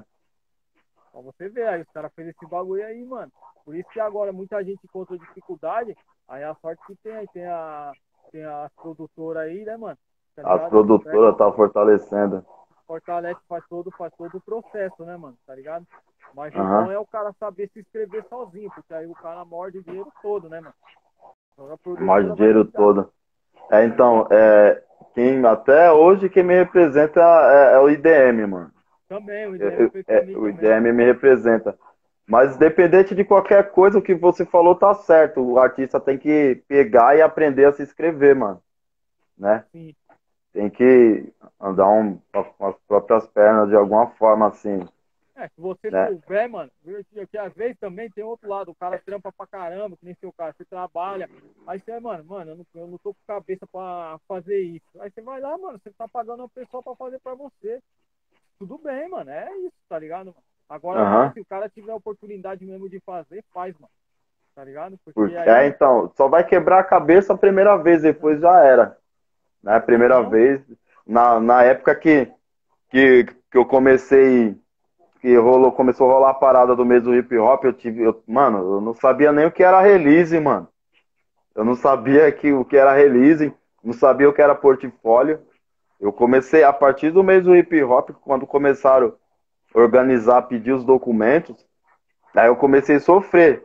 Pra você ver, aí os caras fez esse bagulho aí, mano. Por isso que agora muita gente encontra dificuldade. Aí a sorte que tem aí, tem a. Tem as produtoras aí, né, mano? Tá As ligado? Que pega, produtoras tá fortalecendo. fortalece, faz todo, faz todo o processo, né, mano? Tá ligado? Mas o Aham. bom é o cara saber se inscrever sozinho, porque aí o cara morde o dinheiro todo, né, mano? Então a Mais produtora vai dinheiro cuidar, todo. É, tá ligado? então, é, quem, até hoje quem me representa é, é o I D M, mano. Também, o Eu- I D M eu- fez pra é, mim o também. I D M me representa. Mas independente de qualquer coisa, o que você falou tá certo. O artista tem que pegar e aprender a se inscrever, mano, né? Sim. Tem que andar um, com as próprias pernas de alguma forma, assim, É, se você né? souber, mano, que, que às vezes também tem outro lado, o cara trampa pra caramba, que nem seu cara, você trabalha. Aí você, mano, mano, eu não, eu não tô com cabeça pra fazer isso. Aí você vai lá, mano, você tá pagando uma pessoa pra fazer pra você. Tudo bem, mano, é isso, tá ligado, mano? Agora não, Aham. se o cara tiver a oportunidade mesmo de fazer, faz, mano. Tá ligado? Porque Porque, é, aí, então, só vai quebrar a cabeça a primeira vez, depois já era, né? Primeira aham, vez, na, na época que, que, que eu comecei, que rolou, começou a rolar a parada do mês do hip hop, eu tive, eu, mano, eu não sabia nem o que era release, mano. Eu não sabia que, o que era release, não sabia o que era portfólio. Eu comecei, a partir do mês do hip hop, quando começaram a organizar, pedir os documentos, aí eu comecei a sofrer.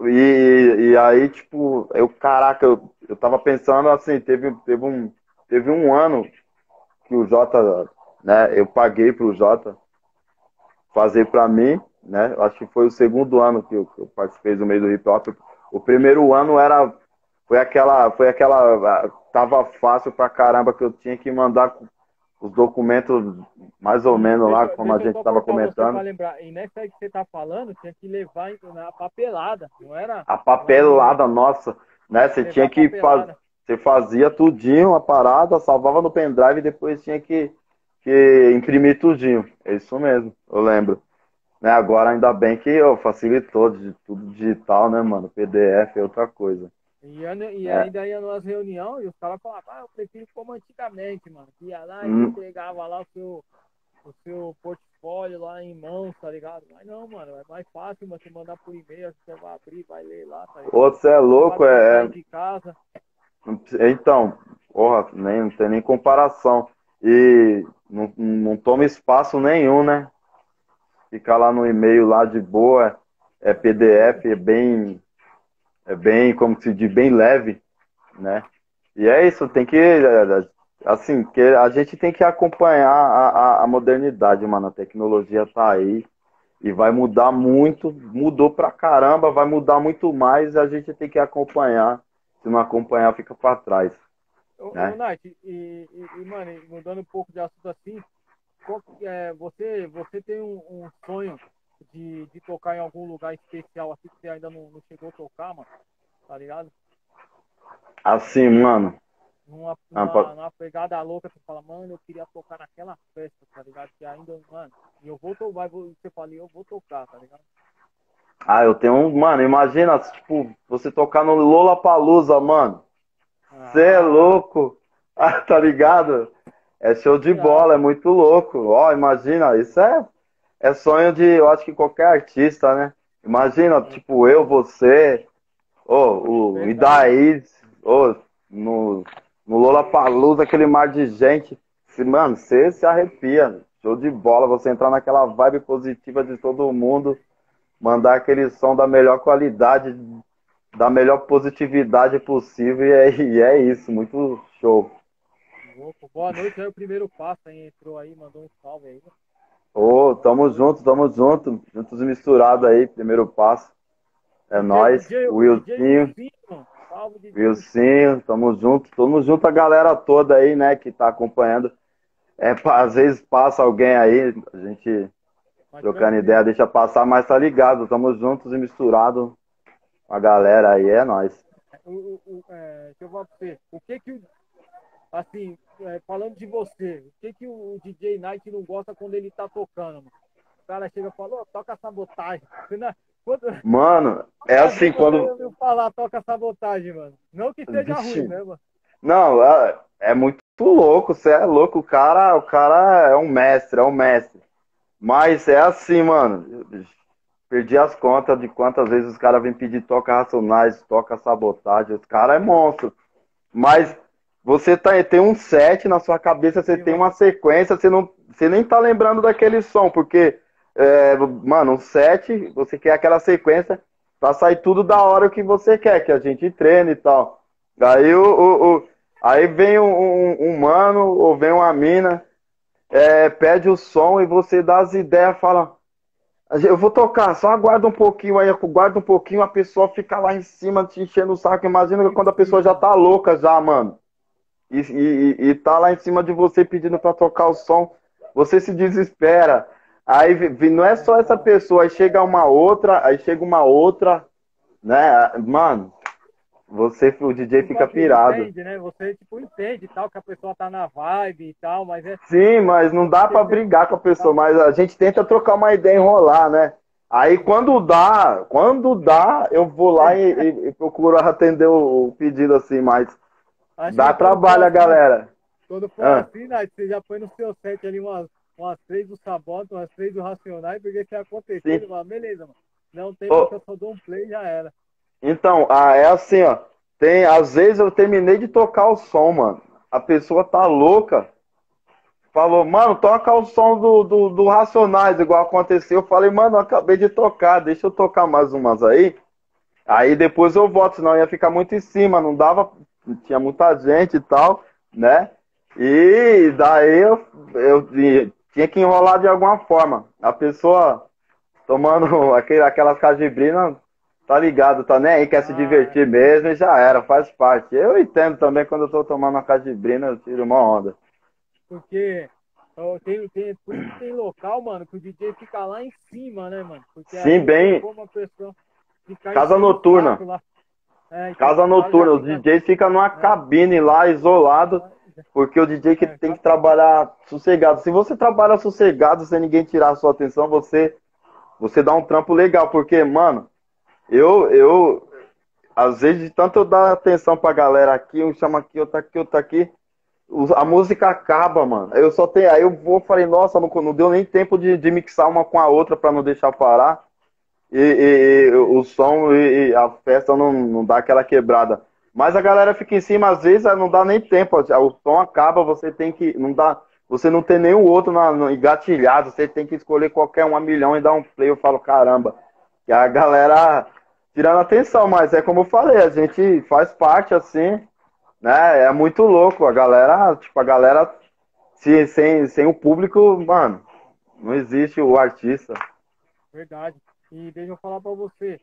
E, e aí, tipo, eu, caraca, eu, eu tava pensando assim, teve, teve, um, teve um ano que o Jota, né, eu paguei pro Jota fazer pra mim, né, acho que foi o segundo ano que eu, que eu participei do meio do hip hop. O primeiro ano era, foi aquela, foi aquela, tava fácil pra caramba que eu tinha que mandar os documentos mais ou e menos lá, deixa, como a deixa eu gente só tava cortar você pra comentando. lembrar. E nessa aí que você tá falando, tinha que levar na papelada, não era A lá no. papelada, nossa, né? Tinha que Você levar tinha a que fazer, papelada. você fazia tudinho a parada, salvava no pendrive e depois tinha que, que imprimir tudinho. É isso mesmo, eu lembro. Né? Agora ainda bem que ó, facilitou de tudo digital, né, mano? P D F é outra coisa. E, ando- e É. ainda ia nas reuniões e os caras falavam, ah, eu prefiro como antigamente, mano. Que ia lá e Hum, entregava lá o seu, o seu portfólio lá em mãos, tá ligado? Mas não, mano, é mais fácil você mandar por e-mail, você vai abrir, vai ler lá, tá ligado? Você é Não louco, precisa é. sair de casa. é- Então, porra, nem, não tem nem comparação. E não, não toma espaço nenhum, né? Ficar lá no e-mail lá de boa, é É doido. P D F, é bem, é bem, como se diz, bem leve, né? E é isso, tem que, é, assim, que a gente tem que acompanhar a, a, a modernidade, mano. A tecnologia tá aí e vai mudar muito, mudou pra caramba, vai mudar muito mais e a gente tem que acompanhar. Se não acompanhar, fica pra trás, Ô, ô né? Nath, e, e, e, mano, e mudando um pouco de assunto assim, qual que é, você, você tem um, um sonho de, de tocar em algum lugar especial assim que você ainda não, não chegou a tocar, mano? Tá ligado? Assim, mano, Numa, ah, numa, pa- numa pegada louca, você fala, mano, eu queria tocar naquela festa, tá ligado? Que ainda, mano, e eu vou tocar, você fala, eu vou tocar, tá ligado? ah, eu tenho um, mano, imagina, tipo, você tocar no Lollapalooza, mano. Você é Ah, louco? Ah, tá ligado? É show de irado. bola, é muito louco. Ó, imagina, isso é, é sonho de, eu acho que qualquer artista, né? Imagina, É tipo, eu, você, ô, o verdade. Idaí, ô, no, no Lollapalooza, aquele mar de gente. Se, mano, você se arrepia. Show de bola, você entrar naquela vibe positiva de todo mundo, mandar aquele som da melhor qualidade, da melhor positividade possível, e é, e é isso, muito show. Louco. Boa noite, aí o primeiro passo aí, entrou aí, mandou um salve aí. Ô, Boa tamo noite. junto, tamo junto, juntos e misturado aí, primeiro passo. É D J, nóis, D J, o o D J Wilsinho, Wilson, salve D J Wilson. Wilsinho, tamo junto, tamo junto a galera toda aí, né, que tá acompanhando. É, pa- às vezes passa alguém aí, a gente Mas trocando tranquilo. ideia, deixa passar, mas tá ligado, tamo juntos e misturado com a galera aí, é nóis. O, o, o, é, deixa eu falar pra você. O que que, o, assim, é, falando de você, o que que o D J Night não gosta quando ele tá tocando, mano? O cara chega e fala, ô, toca sabotagem. Você não, quando, Mano, é quantas assim, vezes você quando. ouviu falar toca sabotagem, mano? Não que seja ruim, Vixe, né, mano? não, é, é muito louco, você é louco, o cara, o cara é um mestre, é um mestre. Mas é assim, mano. eu Perdi as contas de quantas vezes os caras vêm pedir toca racionais, toca sabotagem. Os cara é monstro. Mas você tá, tem um set na sua cabeça, você Tem tem uma, uma sequência, você, não, você nem tá lembrando daquele som, porque, é, mano, um set, você quer aquela sequência pra sair tudo da hora que você quer, que a gente treina e tal. Aí, o, o, o- aí vem um, um, um mano ou vem uma mina, é, pede o som e você dá as ideias, fala. Eu vou tocar, só aguarda um pouquinho aí, aguarda um pouquinho, a pessoa fica lá em cima te enchendo o saco. Imagina em quando a pessoa já cima. tá louca já, mano. E, e, e tá lá em cima de você pedindo pra tocar o som. Você se desespera. Aí vi- não é É só essa foda. pessoa, aí chega uma outra, aí chega uma outra, né? Mano, você, o D J Tipo fica assim, pirado. entende, né? Você, tipo, entende e tal, que a pessoa tá na vibe e tal, mas é, Sim, é mas não foda dá porque pra você brigar com a pessoa, tá, mas a gente tenta trocar uma ideia e enrolar, né? Aí quando dá, quando dá, eu vou lá e, e- e procuro atender o, o pedido assim, mas acho dá que quando for trabalho a assim, galera. quando for Ah, assim, Nath, você já põe no seu set ali umas, umas três do Sabota, umas três do Racionais, porque se acontecer, sim. ele fala, beleza, mano. Não tem Ô, porque eu só dou um play e já era. então, ah, é assim, ó. Tem, às vezes eu terminei de tocar o som, mano. A pessoa tá louca. Falou, mano, toca o som do, do, do Racionais, igual aconteceu. Eu falei, mano, eu acabei de tocar, deixa eu tocar mais umas aí. Aí depois eu volto, senão ia ficar muito em cima, não dava, tinha muita gente e tal, né? E daí eu, eu tinha que enrolar de alguma forma. A pessoa tomando aquele, aquelas cajibrinas, tá ligado, tá nem aí, quer se Ah, divertir mesmo e já era, faz parte. Eu entendo também quando eu tô tomando uma cajibrina, eu tiro uma onda. porque ó, tem, tem, por isso que tem local, mano, que o D J fica lá em cima, né, mano? Porque aí Sim, não tem bem, como a pessoa ficar casa enchendo o noturna. saco lá. É, então, Casa o cara já noturna, os fica. D Js ficam numa É, cabine lá, isolado, porque o D J que é, tem que trabalhar sossegado. Se você trabalha sossegado, sem ninguém tirar a sua atenção, você, você dá um trampo legal, porque, mano, eu, eu, às vezes, de tanto eu dar atenção pra galera aqui, um chama aqui, outro aqui, outro aqui, os- a música acaba, mano. Eu só tenho, aí eu vou, falei, nossa, não, não deu nem tempo de, de mixar uma com a outra pra não deixar parar. E, e- e o som e, e a festa não, não dá aquela quebrada. Mas a galera fica em cima, às vezes não dá nem tempo. O som acaba, você tem que. Não dá, você não tem nenhum outro na, no, engatilhado, você tem que escolher qualquer um a milhão e dar um play. Eu falo, caramba. E a galera tirando atenção, mas é como eu falei, a gente faz parte assim, né? É muito louco. A galera, tipo, a galera, se, sem, sem o público, mano, não existe o artista. Verdade. E deixa eu falar pra você.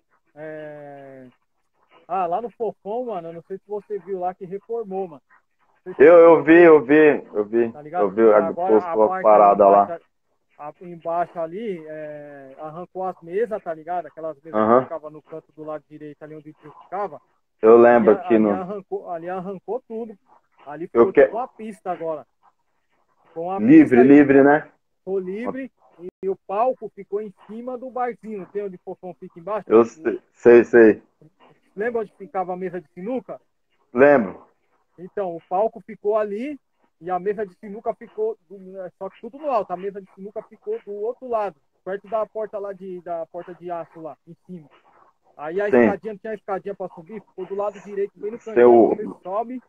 é, Ah, lá no Fofão, mano, eu não sei se você viu lá que reformou, mano. Não sei se Eu, você eu vi, chegou, eu vi, eu vi, tá eu ligado? vi, a- Agora a postou as parte ali paradas embaixo, lá. a- embaixo ali, é, arrancou as mesas, tá ligado? Aquelas mesas que Aham. ficavam no canto do lado direito, ali onde o tio ficava. Eu Ali, lembro aqui ali no. arrancou, ali arrancou tudo. Ali Eu ficou que... tipo uma pista agora. Ficou uma Livre, pista e livre, ficou, né? ficou livre. E o palco ficou em cima do barzinho. Não tem onde o Fofão fica embaixo? Eu sei, sei, sei. Lembra onde ficava a mesa de sinuca? Lembro. Então, o palco ficou ali e a mesa de sinuca ficou, só que tudo no alto, a mesa de sinuca ficou do outro lado, perto da porta lá de, da porta de aço lá, em cima. Aí a Sim. escadinha, não tinha escadinha para subir, ficou do lado direito, bem no cantinho, Seu. você sobe,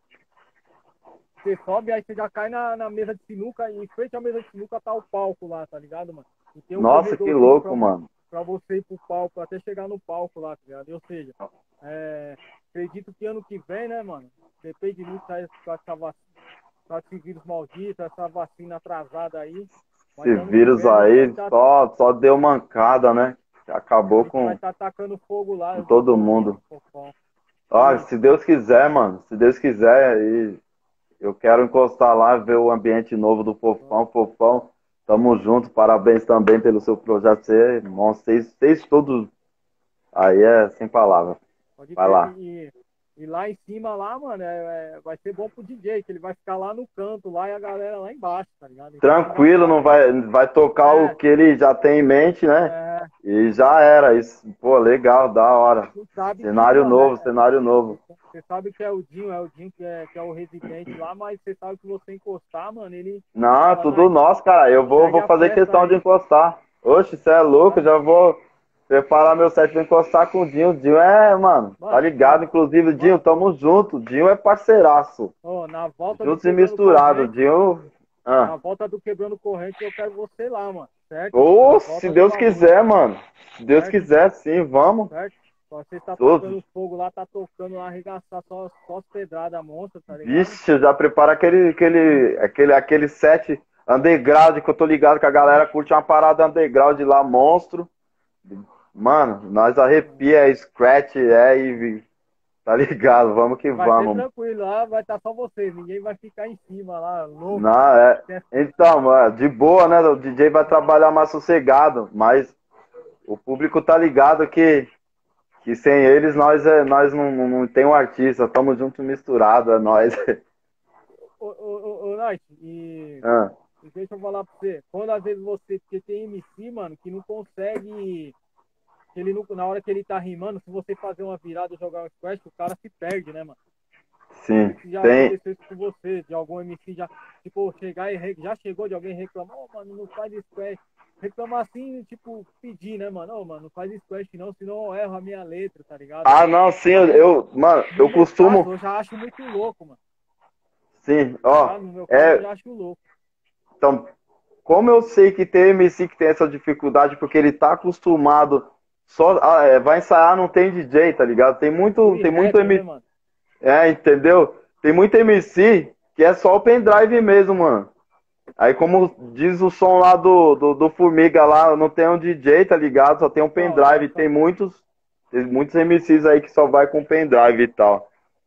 você sobe, aí você já cai na, na mesa de sinuca, e em frente à mesa de sinuca tá o palco lá, tá ligado, mano? E tem um Nossa, que corredorzinho louco, pra, vo- mano. pra você ir pro palco, até chegar no palco lá, tá ligado? Ou seja, é, acredito que ano que vem, né, mano? Depende muito da, da, da, com esse vírus maldito, essa vacina atrasada aí. Esse Mas ano que vírus vem a gente vai aí estar só, só deu mancada, né? a Acabou gente vai com, estar tacando fogo lá com de todo novo lá mundo. no Fofão. Ah, E se Deus quiser, mano. Se Deus quiser, e eu quero encostar lá, ver o ambiente novo do Fofão. Fofão, tamo junto. Parabéns também pelo seu projeto. Você, vocês, vocês todos aí é sem palavras. pode Vai crer. lá. E, e lá em cima, lá, mano, é, é- vai ser bom pro D J, que ele vai ficar lá no canto, lá e a galera lá embaixo, tá ligado? Então ele já Tranquilo, sabe. não vai, vai tocar o É, que ele já tem em mente, né? é, E já era. Isso, pô, legal, da hora. você sabe que, Cenário mano, novo, é, cenário novo. você sabe que é o Dinho, é o Dinho que é, que é o residente lá, mas você sabe que você encostar, mano, ele Não, fala, tudo nós, nosso, cara. Eu vou, perde vou a fazer festa questão de aí, encostar. Oxe, você é tá louco, ligado? já vou preparar meu set pra encostar com o Dinho. O Dinho é, mano, tá Mano, na, ligado? Inclusive, va- Dinho, tamo junto. O Dinho é parceiraço. ó, na volta do Juntos e Quebrando misturados. Corrente, Dinho. Ah. na volta do Quebrando Corrente, eu quero você lá, mano, certo? Na Ô, se volta do Deus bagulho, quiser, mano. Se Deus certo? quiser, sim, vamos. Certo? Você está Todos. tacando fogo lá, tá tocando lá, arregaçar só, só as pedradas monstras, tá ligado? Vixe, eu já preparo aquele, aquele, aquele, aquele set underground que eu tô ligado que a galera curte uma parada underground lá, monstro. Mano, nós arrepia, é scratch, é e tá ligado, vamos que E vai ser vamos. tranquilo lá, vai estar só vocês, ninguém vai ficar em cima lá, louco. Não, é. Quer- Então, mano, de boa, né? O D J vai trabalhar mais sossegado, mas o público tá ligado que, que sem eles nós, é, nós não, não, não tem um artista, tamo junto misturado, é nós. Ô, ô, ô, ô, Night, e, Ah, e deixa eu falar pra você, quando às vezes você, porque tem M C, mano, que não consegue, que ele não, na hora que ele tá rimando, se você fazer uma virada e jogar um squash, o cara se perde, né, mano? Não sim, sei se já tem. aconteceu isso com você, de algum M C já, tipo, chegar e re- já chegou de alguém reclamar, ô, mano, não faz squash. Reclamar assim, tipo, pedir, né, mano? Ô, mano, não faz squash não, senão eu erro a minha letra, tá ligado? Ah, não, sim, eu, eu- mano, No eu meu caso, costumo. eu já acho muito louco, mano. Sim, Tá ó, ligado? No meu caso, eu é. já acho louco. Então, como eu sei que tem M C que tem essa dificuldade porque ele tá acostumado só ah, é, vai ensaiar, não tem D J, tá ligado? Tem muito, Free tem muito rap, né, M C, mano? é, entendeu? Tem muito M C que é só o pendrive mesmo, mano. Aí como diz o som lá do, do, do Formiga lá, não tem um D J, tá ligado? Só tem um Então, é, pendrive. Tem muitos, tem muitos M Cs aí que só vai com pendrive e tal.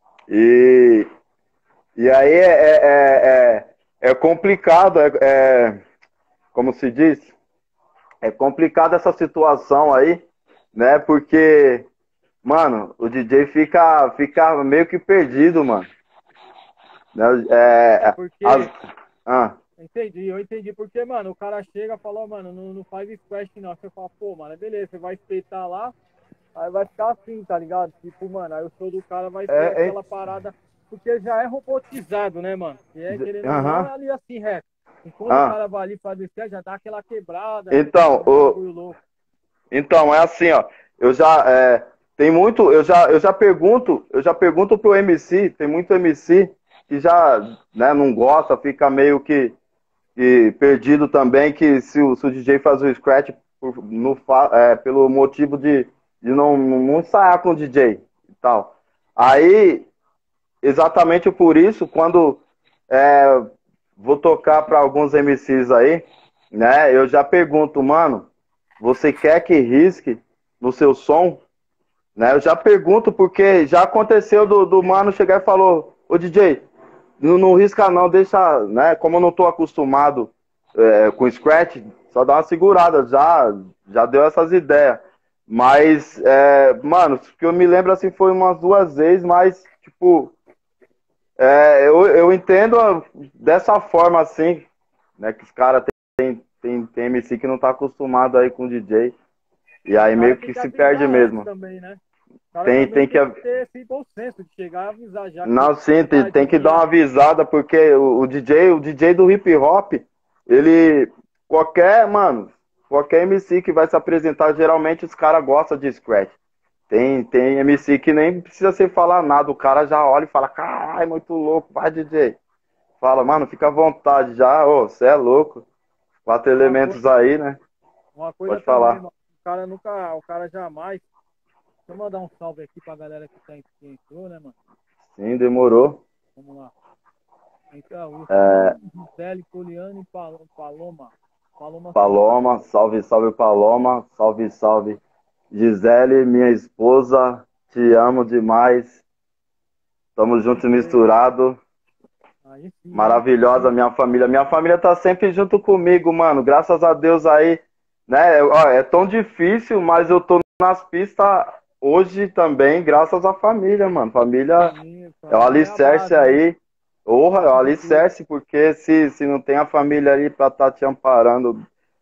E, e aí é, é, é, é é complicado, é, é como se diz? É complicado essa situação aí, né? Porque, mano, o D J fica, fica meio que perdido, mano. Né? é É, as, porque, ah, entendi, eu entendi. Porque, mano, o cara chega e fala, ó, mano, não, não faz squash não. Você fala, pô, mano, beleza, você vai espetar lá, Aí vai ficar assim, tá ligado? Tipo, mano, aí o show do cara vai ter É, é, aquela parada, porque já é robotizado, né, mano? E é, querendo ou não, aham. é ali assim, reto. E quando o Ah, cara vai ali pra descer, já dá aquela quebrada, então, uns o, bagulho louco. então, é assim, ó. Eu já, é, tem muito, eu já, eu já pergunto, eu já pergunto pro M C, tem muito M C que já, né, não gosta, fica meio que, que perdido também, que se o, se o D J faz o scratch por, no, fa- é, pelo motivo de, de não, não ensaiar com o D J e tal. Aí, exatamente por isso, quando é, vou tocar para alguns M Cs aí, né, eu já pergunto, mano, você quer que risque no seu som? Né? Eu já pergunto porque já aconteceu do, do mano chegar e falou, ô D J, não, não risca não, deixa, né? Como eu não tô acostumado é, com scratch, só dá uma segurada, já, já deu essas ideias. Mas, é, mano, que eu me lembro assim foi umas duas vezes, mas, tipo, é, eu, eu entendo dessa forma assim, né? Que os caras tem, tem, tem M C que não tá acostumado aí com D J. E E o aí cara meio tem que que se perde avisar antes mesmo. também, né? O cara Tem, também tem que. tem que ter esse bom senso de chegar e avisar já que Não, sim, tem, vai tem que dar uma desviar. avisada, porque o, o D J, o D J do hip hop, ele. Qualquer, mano, qualquer M C que vai se apresentar, geralmente os caras gostam de scratch. Tem, tem M C que nem precisa ser falar nada, o cara já olha e fala, caralho, muito louco, vai D J. Fala, mano, fica à vontade já, ô, você é louco. Quatro Uma, co elementos aí, né? uma coisa Pode também, falar. mano. O cara nunca, o cara jamais. Deixa eu mandar um salve aqui pra galera que, tá, que entrou, né, mano? Sim, demorou. Vamos lá. Então, É, Luciano, Gisele, Poliano e Pal- Paloma. Paloma Santos. Paloma, salve, salve Paloma, salve, salve. Gisele, minha esposa, te amo demais. Tamo Pode junto e crer. misturado. Aí sim, aí Maravilhosa sim. minha família. Minha família tá sempre junto comigo, mano. Graças a Deus aí, né? Ó, é tão difícil, mas eu tô nas pistas hoje também, graças à família, mano. Família Sim, é o família é a alicerce base, né? aí. Honra, é o Base de tudo. alicerce, porque se, se não tem a família ali pra estar tá te amparando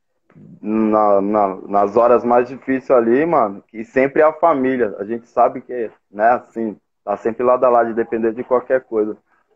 na, na, nas horas mais difíceis ali, mano, e sempre é a família. A gente sabe que, né, assim, tá sempre lado a lado, de depender de qualquer coisa.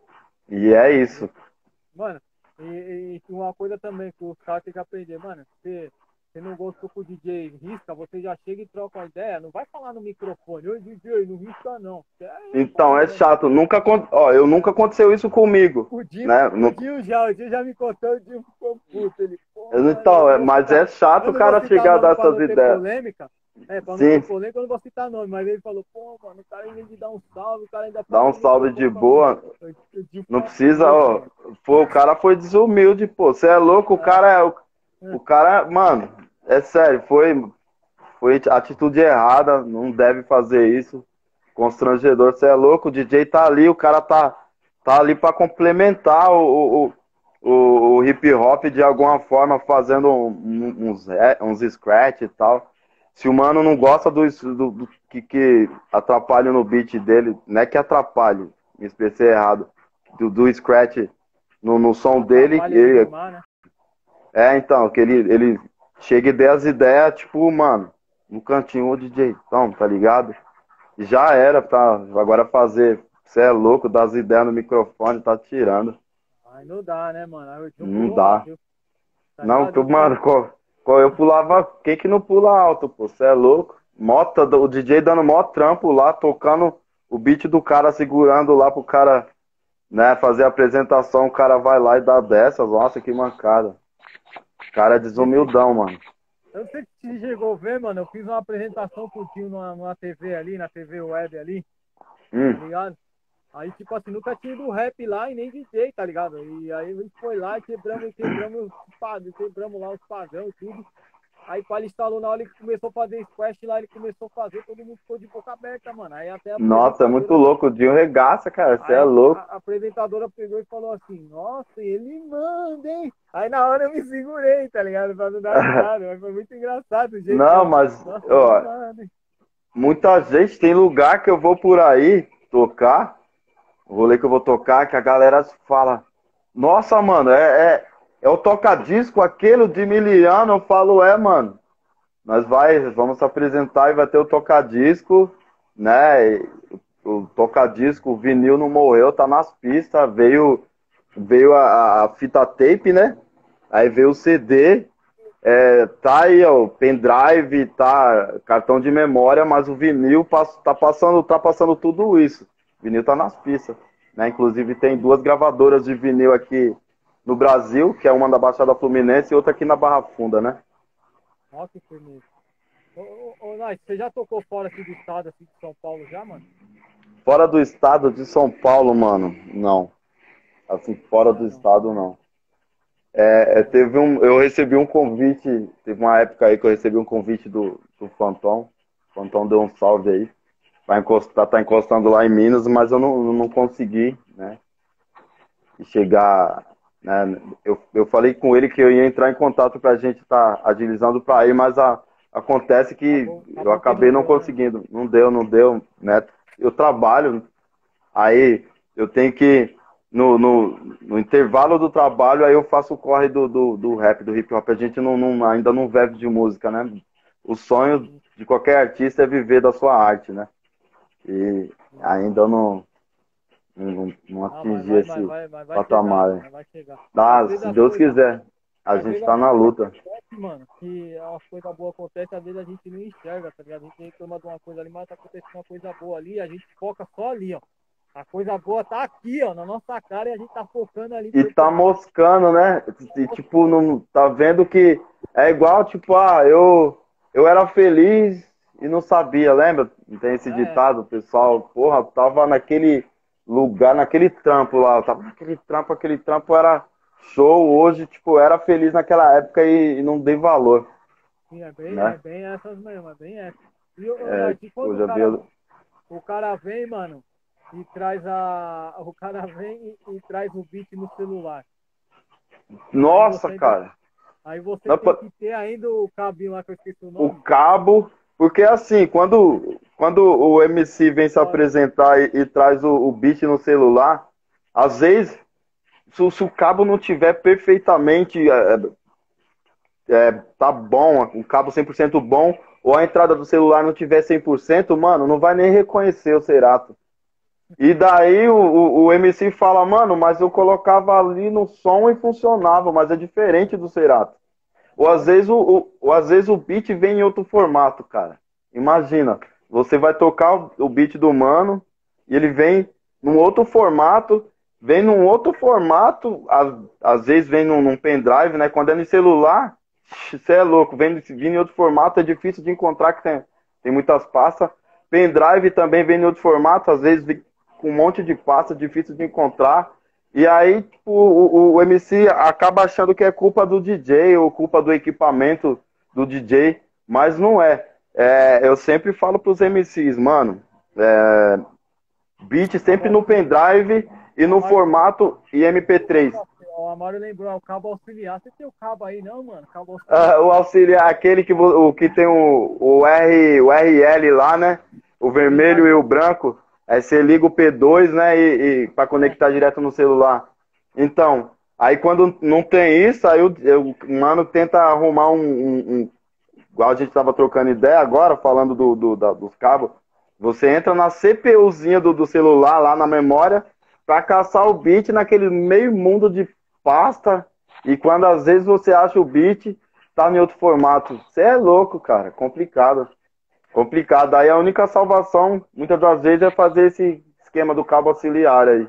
E é Pode isso. crer. Mano, e, e uma coisa também que os caras têm que aprender, mano, você, você não gostou com o D J risca, você já chega e troca uma ideia, não vai falar no microfone, oi D J, não risca não. É Então, é foda, né, mano? chato. Nunca, acon- ó, eu nunca aconteceu isso comigo, O Dinho, né? o Nu- Dinho já, o Dinho já me contou, o Dinho ficou puto. Ele, pô, eu- mano, eu Então, não é- vou mas citar, é chato eu o não vou cara citar chegar a nome dar pra essas não ter ideias. polêmica. É, pra não ter Sim, polêmica, eu não vou citar nome, mas ele falou, pô, mano, o cara em vez de dar um salve, o cara ainda dá fala um no salve de microfone pra mim. boa. O o Dinho Não fica precisa, puto, ó. mano. Pô, o cara foi desumilde, pô. Você é louco, o É, cara é. O, é, o cara, mano, é sério, foi, foi atitude errada. Não deve fazer isso. Constrangedor, você é louco, o D J tá ali, o cara tá, tá ali para complementar o, o, o, o hip hop de alguma forma, fazendo um- um- uns, é, uns scratch e tal. Se o mano não gosta do, do, do que, que atrapalha no beat dele, não é que atrapalhe, me expressei errado, do, do scratch no, no som dele, atrapalha ele ele, rimar, né? é então, que ele, ele chega e dê as ideias, tipo, mano, no cantinho, ô D J, então, tá ligado? Já era, tá? Agora fazer. Você é louco, das ideias no microfone, tá tirando. Aí não dá, né, mano? Aí o Dinho Não pulou alto, dá. viu? Tá Não, ligado? que, Eu falei, mano, qual, qual eu pulava. Quem que não pula alto, pô? Você é louco? Mota, o D J dando mó trampo lá, tocando o beat do cara, segurando lá pro cara, né, fazer a apresentação. O cara vai lá e dá dessas. Nossa, que mancada. O cara é esse, desumildão, mano. eu não sei se você chegou a ver, mano. Eu fiz uma apresentação com o Dinho numa, numa T V ali, na T V web ali, tá Hum, ligado? Aí, tipo assim, nunca tinha ido rap lá e nem D J, tá ligado? E aí a gente foi lá e quebramos, quebramos, os padrões, quebramos lá os padrões e tudo. Aí quando ele instalou na hora, ele começou a fazer squash lá, ele começou a fazer, todo mundo ficou de boca aberta, mano. Aí até a nossa, é muito apresentadora, louco. O Dinho regaça, cara. Você é aí a, louco. a apresentadora pegou e falou assim, nossa, ele manda, hein? Aí na hora eu me segurei, tá ligado? Pra não dar risada, mas foi muito engraçado o jeito que Não, eu, mas, nossa, ele ó, manda, hein? muita gente tem lugar que eu vou por aí tocar, o rolê que eu vou tocar, que a galera fala, nossa, mano, é, é, é o toca-disco aquele de Miliano, eu falo, é, mano. nós vai, vamos se apresentar e vai ter o toca-disco, né? O toca-disco, o vinil não morreu, tá nas pistas, veio, veio a, a fita tape, né? Aí veio o C D, é, tá aí, ó, pendrive, tá, cartão de memória, mas o vinil pass, tá, passando, tá passando tudo isso. O vinil tá nas pistas, né? Inclusive tem duas gravadoras de vinil aqui no Brasil, que é uma da Baixada Fluminense e outra aqui na Barra Funda, né? Ó, que firmeza. Ô, ô, ô, Nice, você já tocou fora aqui do estado, aqui de São Paulo já, mano? Fora do estado de São Paulo, mano, não. Assim, fora do Ah, não. estado, não. É, é, teve um, eu recebi um convite, teve uma época aí que eu recebi um convite do, do Fantom. O Fantom deu um salve aí. Vai encostar, tá encostando lá em Minas, mas eu não, não consegui, né? E chegar, né? Eu, eu falei com ele que eu ia entrar em contato pra gente estar tá agilizando pra ir, mas a, acontece que Acabou, eu acabou que acabei não não deu, né? conseguindo. Não deu, não deu, né? Eu trabalho, aí eu tenho que no, no, no intervalo do trabalho, aí eu faço o corre do, do, do rap, do hip hop. A gente não, não, ainda não vive de música, né? O sonho Sim, de qualquer artista é viver da sua arte, né? E sim. ainda não, não, não Ah, mas atingi vai, mas esse vai, mas vai chegar, patamar. mano, Né? mas vai chegar. Às Ah, vezes se as Deus coisas, quiser, a às gente vezes tá as na coisas luta. acontecem, mano, que as coisas boas acontecem, às vezes a gente não enxerga, tá ligado? A gente reclama de uma coisa ali, mas tá acontecendo uma coisa boa ali, a gente foca só ali, ó. A coisa boa tá aqui, ó, na nossa cara e a gente tá focando ali, E tá preocupado. moscando, né? E, tipo, não tá vendo que é igual, tipo, ah, eu, eu era feliz e não sabia, lembra? Tem esse É, ditado, pessoal, porra, tava naquele lugar, naquele trampo lá, eu tava naquele trampo, aquele trampo era show, hoje, tipo, eu era feliz naquela época e, e não dei valor, sim, é bem, é né? bem essas mesmo, é bem essas. E, ô, É, Nath, e tipo, quando eu o já vi. cara, o cara vem, mano, e traz a. O cara vem e, e traz o beat no celular. Aí você Nossa, ainda. cara. Aí você Não, tem que ter ainda o cabinho lá que eu esqueci o o nome. cabo, porque assim, quando, quando o M C vem se Olha, apresentar e, e traz o, o beat no celular, às vezes, se, se o cabo não tiver perfeitamente, é, é, tá bom, um cabo cem por cento bom, ou a entrada do celular não tiver cem por cento, mano, não vai nem reconhecer o Cerato. E daí o, o, o M C fala, mano, mas eu colocava ali no som e funcionava, mas é diferente do Cerato. Ou às lógico. vezes o, o, ou às vezes o beat vem em outro formato, cara. Imagina, você vai tocar o, o beat do mano e ele vem num outro formato, vem num outro formato, às, às vezes vem num, num pendrive, né? Quando é no celular, você é louco, vem vindo em outro formato, é difícil de encontrar, que tem, tem muitas pastas. Pendrive também vem em outro formato, às vezes vem com um monte de pasta, difícil de encontrar. E aí, tipo, o, o M C acaba achando que é culpa do D J ou culpa do equipamento do D J, mas não é. É, eu sempre falo pros M Cs, mano, é, beat sempre Cabo no auxiliar. pendrive e O no Amário, formato I M P três. o Amário lembrou, é o cabo auxiliar. Você tem o cabo aí, não, mano? Cabo auxiliar. Ah, o auxiliar, aquele que, vo- o, que tem o, o, R, o R L lá, né? O Sim, mas. vermelho e o branco. Aí você liga o P dois, né? E, e para É, conectar direto no celular. Então, aí quando não tem isso, aí o, o mano tenta arrumar um, um, um- igual a gente tava trocando ideia agora, falando do, do- da- dos cabos. Você entra na CPUzinha do, do celular, lá na memória, para caçar o beat naquele meio mundo de pasta. E quando às vezes você acha o beat, tá em outro formato. Você é louco, cara. Complicado. Complicado. Aí a única salvação, muitas das vezes, é fazer esse esquema do cabo auxiliar aí.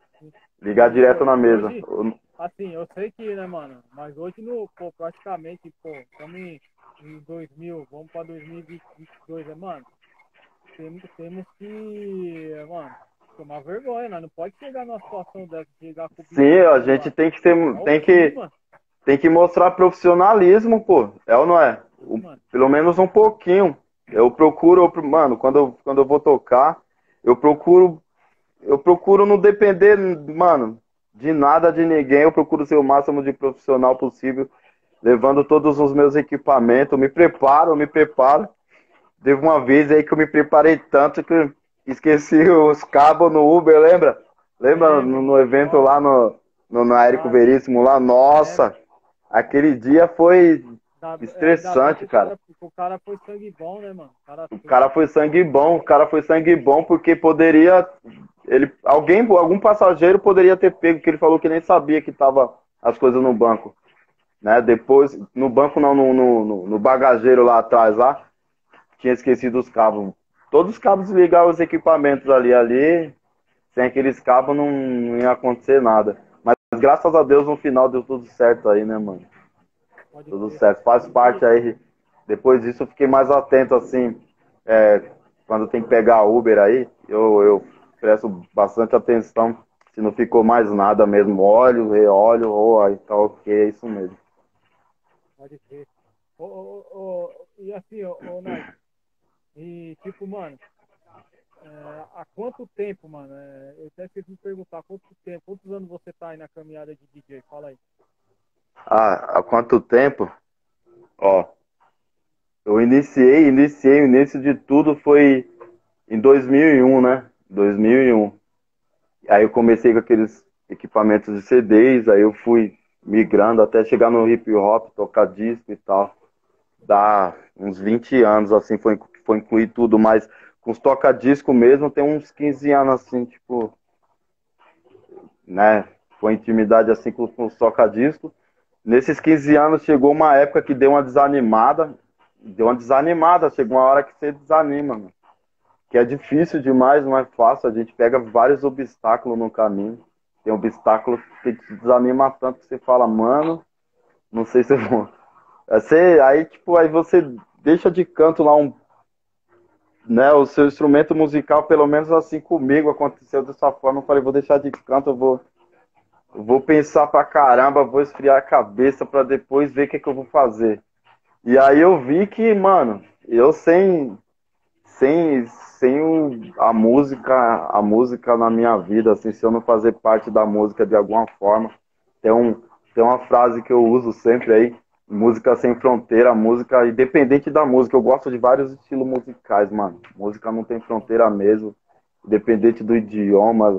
Ligar e, direto pô, na e mesa. hoje, assim, eu sei que, né, mano? Mas hoje, no, pô, praticamente, pô, estamos em, em dois mil, vamos pra dois mil e vinte e dois, né, mano? Temos, temos que, mano, tomar vergonha, né? Não pode chegar numa situação dessa, chegar com o bicho Sim, no a gente celular. tem que ser, É o tem fim, que, mano. tem que mostrar profissionalismo, pô. É ou não é? Sim, O- mano. pelo menos um pouquinho. Eu procuro, eu- mano, quando eu, quando eu vou tocar, eu procuro, eu procuro não depender, mano, de nada de ninguém. Eu procuro ser o máximo de profissional possível, levando todos os meus equipamentos. Me preparo, me preparo. Teve uma vez aí que eu me preparei tanto que esqueci os cabos no Uber, lembra? Lembra no, Lembro, no mano. evento Nossa, lá no, no, no Érico ali, Veríssimo lá? lembro. Nossa! Aquele dia foi. Ainda, é, ainda bem que Estressante, o cara. cara, o cara foi sangue bom, né, mano? O cara, O cara foi sangue bom, o cara foi sangue bom porque poderia. Ele, alguém, algum passageiro poderia ter pego, que ele falou que nem sabia que tava as coisas no banco. Né? Depois, no banco não, no, no, no bagageiro lá atrás, lá, tinha esquecido os cabos. Todos os cabos ligavam os equipamentos ali, ali, sem aqueles cabos não, não ia acontecer nada. Mas graças a Deus no final deu tudo certo aí, né, mano? pode Tudo crer. certo, faz E, parte aí. Depois disso eu fiquei mais atento, assim, é, quando tem que pegar Uber aí, eu, eu presto bastante atenção se não ficou mais nada mesmo. Olho, reolho, ou aí tá ok, é isso mesmo. pode crer. Ô, ô, ô, ô, e assim, ô, ô Night, e tipo, mano, é, há quanto tempo, mano? É, eu até esqueci de perguntar, quanto tempo, quantos anos você tá aí na caminhada de D J? Fala aí. Ah, há quanto tempo? Ó, eu iniciei, iniciei, o início de tudo foi em dois mil e um, né? dois mil e um. Aí eu comecei com aqueles equipamentos de C Ds, aí eu fui migrando até chegar no hip hop, tocar disco e tal. Dá uns vinte anos, assim, foi, foi incluir tudo, mas com os toca-disco mesmo tem uns quinze anos, assim, tipo, né? Foi intimidade, assim, com, com os toca-disco. Nesses quinze anos chegou uma época que deu uma desanimada, deu uma desanimada, chegou uma hora que você desanima, mano. Que é difícil demais, não é fácil, a gente pega vários obstáculos no caminho. Tem obstáculos que te desanima tanto que você fala, mano, não sei se eu vou. Você, aí, tipo, aí você deixa de canto lá um, né, o seu instrumento musical, pelo menos assim comigo, aconteceu dessa forma. Eu falei, vou deixar de canto, eu vou, eu vou pensar pra caramba, vou esfriar a cabeça pra depois ver o que, que eu vou fazer. E aí eu vi que, mano, eu sem, sem, sem o, a música, a música na minha vida, assim, se eu não fazer parte da música de alguma forma, tem, um, tem uma frase que eu uso sempre aí, música sem fronteira, música independente da música, eu gosto de vários estilos musicais, mano, música não tem fronteira mesmo, independente do idioma,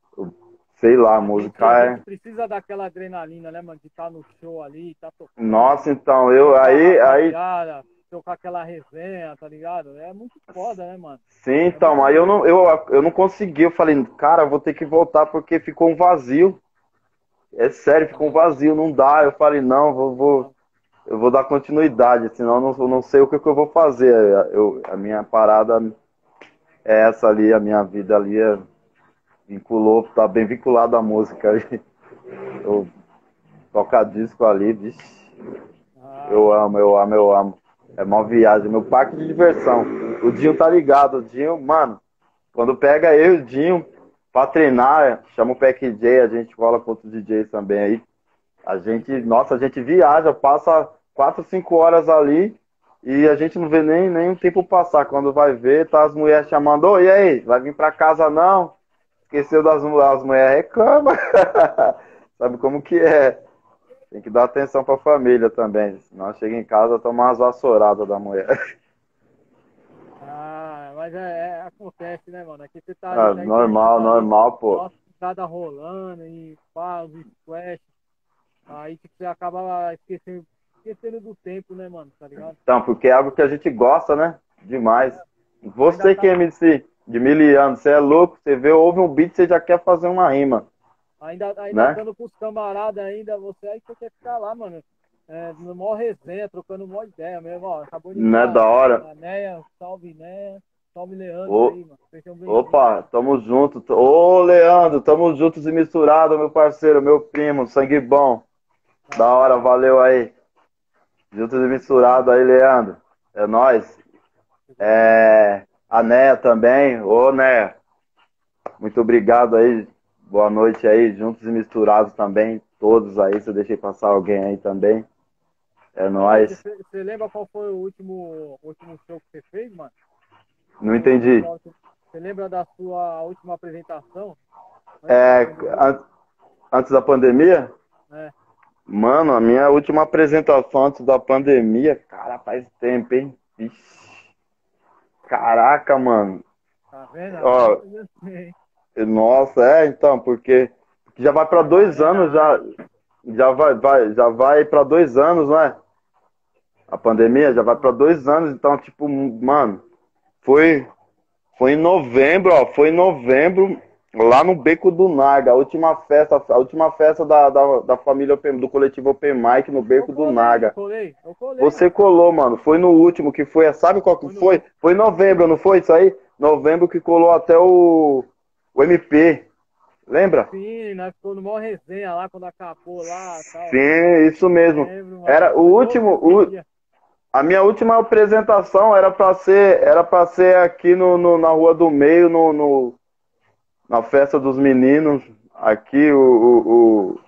sei lá, A gente, música a gente é... precisa daquela adrenalina, né, mano? De estar no show ali, tá tocando, Nossa, então, eu, junto com a aí, aí, rapaziada, tocar aquela resenha, tá ligado? É muito foda, né, mano? sim, É então, muito aí eu louco. não, eu, eu não consegui. Eu falei, cara, eu vou ter que voltar porque ficou um vazio. É sério, ficou um Ah, vazio, não dá. Eu falei, não, vou, vou, ah, eu vou dar continuidade, senão eu não, eu não sei o que, que eu vou fazer. Eu, a minha parada é essa ali, a minha vida ali é, vinculou, tá bem vinculado à música. Eu tocar disco ali, vixe, eu ah, amo, eu amo, eu amo. É uma viagem, meu parque de diversão. O Dinho tá ligado, o Dinho, mano. Quando pega eu e o Dinho pra treinar, chama o Pack J, a gente rola com outros D Js também aí. A pode gente, crer. nossa, a gente viaja, passa quatro, cinco horas ali e a gente não vê nem, nem o tempo passar. Quando vai ver, tá as mulheres chamando, ô, e aí, vai vir pra casa não? Esqueceu das mulheres, as mulheres reclamam. Sabe como que é? Tem que dar atenção pra família também. Senão chega em casa, toma umas vassouradas da mulher. Ah, mas é, é- acontece, né, mano? Aqui você tá ali, Ah, tá imersivo normal, ali, normal, pô. só nada rolando e pá, os splash. Aí tipo, você acaba esquecendo, esquecendo do tempo, né, mano? Tá ligado? Então, porque é algo que a gente gosta, né? Demais. Ainda Você que tá, é M C de mil anos, você é louco, você vê, ouve um beat, você já quer fazer uma rima, ainda, ainda né? estando com os camaradas ainda, você aí você quer ficar lá, mano. É, no maior resenha, trocando maior ideia mesmo, ó. Acabou de Não é entrar da hora? a Neia, salve Neia, salve Leandro Ô, aí, mano. Sejam bem-vindos. opa, tamo junto. Ô, Leandro, tamo juntos e misturado, meu parceiro, meu primo, sangue bom. Da hora, Ah, valeu aí. Juntos e fechou, misturado aí, Leandro. É nóis. É, a Néia também. Ô, Néia, muito obrigado aí. Boa noite aí. Juntos e misturados também. Todos aí. Se eu deixei passar alguém aí também. É da hora. Você, nóis. você lembra qual foi o último, o último show que você fez, mano? Não Ou a entendi. sua última- você lembra da sua última apresentação antes da É, pandemia? an- antes da pandemia? É, Mano, a minha última apresentação antes da pandemia, cara, faz tempo, hein? Ixi, caraca, mano. tá vendo? Agora Ó, você já sei. nossa, é, então, porque já vai pra A dois galera, anos, já, já vai, vai, já vai pra dois anos, não é? A pandemia já vai para dois anos, então, tipo, mano, foi, foi em novembro, ó, foi em novembro, lá no Beco do Naga, a última festa, a última festa da, da, da família Open, do coletivo Open Mic no Eu Beco do colei, não Naga. colei? Eu colei, Você mano. colou, mano, foi no último que foi, sabe qual que Foi no foi? último. Foi em novembro, não foi isso aí? Novembro que colou até o, o M P, lembra? Sim, nós ficou no maior resenha lá quando acabou lá e tal. Sim, isso mesmo. Lembro, mano. Era o Foi louco último, esse o, dia. a minha última apresentação era para ser, era para ser aqui no, no, na Rua do Meio, no, no, na festa dos meninos. Aqui o, o, o-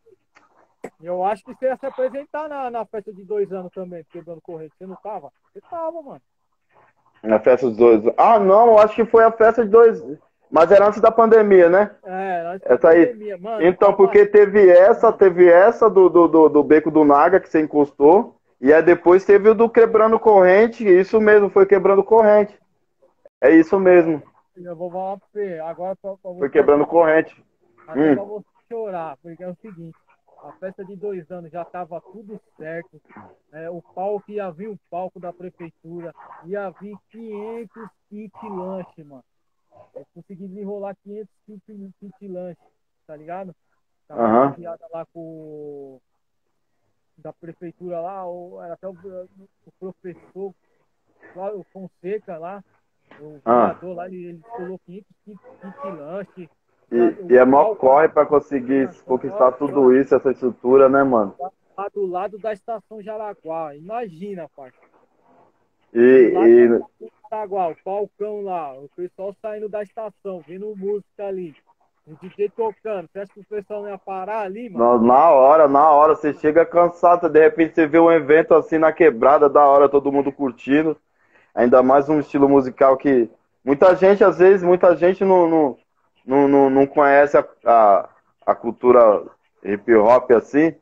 Eu acho que você ia se apresentar na, na festa de dois anos também, quebrando corrente. Você não tava? Você tava, mano. na festa dos dois. Ah, não, eu acho que foi a festa de dois, mas era antes da pandemia, né? É, antes da Essa aí. pandemia. Mano, Então, tava. porque teve essa, Mano, teve essa do, do, do, do Beco do Naga que você encostou, e aí depois teve o do Quebrando Corrente, isso mesmo, foi Quebrando Corrente. É isso mesmo, eu vou falar pra você. Agora pra, pra foi você Quebrando até, Corrente. até Hum, pra você chorar. Porque é o seguinte, a festa de dois anos já tava tudo certo. É, o palco ia vir o palco da prefeitura. Ia vir quinhentos kit lanche, mano. Eu consegui desenrolar quinhentos kit, kit lanche, tá ligado? Da aham, rapaziada lá com da prefeitura lá, ou era até o, o professor, lá, o Fonseca lá, o ah. vereador lá, ele, ele colocou quinhentos kit, kit lanche, já, E, o e é mó palco lá, corre pra conseguir mano, conquistar ó, tudo ó, isso, essa estrutura, né, mano? lá do lado da estação Jaraguá, imagina, parça, E, do lado da e estação Jaraguá, o palcão lá, o pessoal saindo da estação, vendo música ali, o D J tocando, você acha que o pessoal não ia parar ali, mano? na, na hora, na hora, você chega cansado, de repente você vê um evento assim na quebrada, da hora, todo mundo curtindo. Ainda mais um estilo musical que muita gente, às vezes, muita gente não, não, não, não, não conhece a, a, a cultura hip hop assim,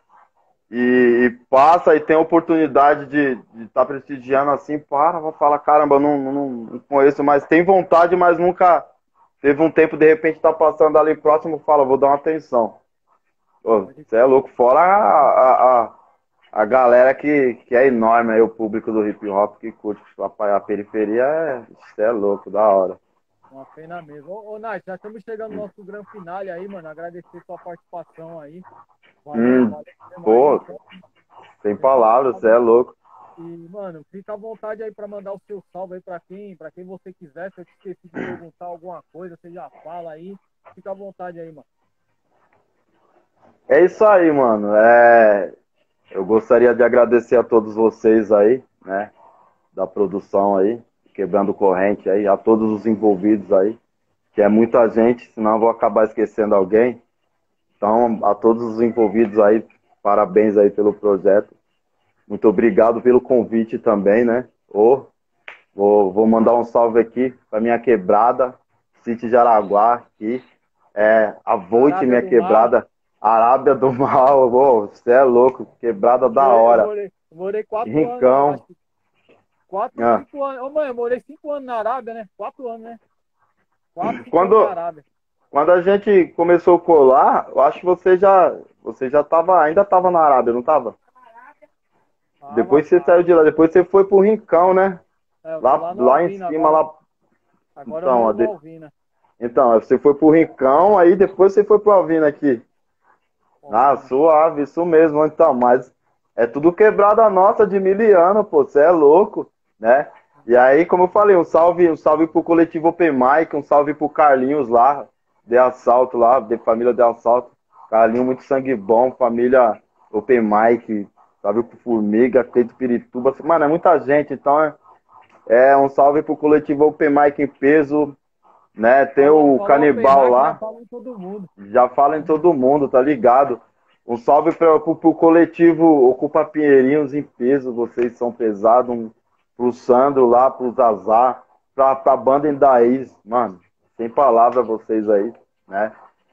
e, e passa e tem a oportunidade de estar tá prestigiando assim, para, vai falar, caramba, não, não, não conheço, mas tem vontade, mas nunca teve um tempo, de repente tá passando ali próximo, fala, vou dar uma atenção. Pode Você é crer. louco, fora a, a, a galera que, que é enorme aí, o público do hip hop que curte a, a periferia, é, isso é louco, da hora. Uma pena mesmo. Ô, ô Nath, já estamos chegando no nosso grande finale aí, mano. Agradecer sua participação aí. Valeu, Hum, valeu mesmo aí. pô, sem Sempre palavras, você é louco. e, mano, fica à vontade aí para mandar o seu salve aí para quem, para quem você quiser. Se eu te esqueci de perguntar alguma coisa, você já fala aí. Fica à vontade aí, mano. É isso aí, mano. É, eu gostaria de agradecer a todos vocês aí, né, da produção aí, quebrando corrente aí, a todos os envolvidos aí, que é muita gente, senão eu vou acabar esquecendo alguém. Então, a todos os envolvidos aí, parabéns aí pelo projeto. Muito obrigado pelo convite também, né? Ô, vou, vou mandar um salve aqui para minha quebrada, City Jaraguá, aqui. É, a Voite, Arábia minha do Mal. quebrada, Arábia do Mal, ô, você é louco, quebrada Eu da morei, eu hora. morei, eu morei quatro anos, eu acho Rincão. que quatro, Ah. cinco anos. Ô, mãe, eu morei cinco anos na Arábia, né? Quatro anos, né? Quatro, cinco anos na Quando, Arábia. quando a gente começou a colar, eu acho que você já, você já tava, ainda estava na Arábia, não estava? Tava, Depois você saiu tava. de lá, depois você foi pro Rincão, né? É, eu tô Lá, lá no lá em Alvina cima, agora. lá. Agora eu Então, ó, moro no de- Alvina. então, você foi pro Rincão, aí depois você foi pro Alvina aqui. Ah, Alvina. suave, isso mesmo, então, mas é tudo quebrada nossa de miliano, pô, você é louco, né? E aí, como eu falei, um salve, um salve pro coletivo Open Mic, um salve pro Carlinhos lá, de assalto lá, de família de assalto. Carlinhos, muito sangue bom, família Open Mic, salve pro Formiga, Cleito Pirituba, mano, é muita gente, então é, é um salve pro coletivo Open Mic em peso, né? Tem Falou, o falou Open Canibal Mic, já lá. falou em todo mundo. Já fala em todo mundo, tá ligado? Um salve para pro, pro coletivo Ocupa Pinheirinhos em peso, vocês são pesados. Um, pro Sandro lá, pro Zazar, pra, pra banda Indaís, mano, sem palavra vocês aí, né?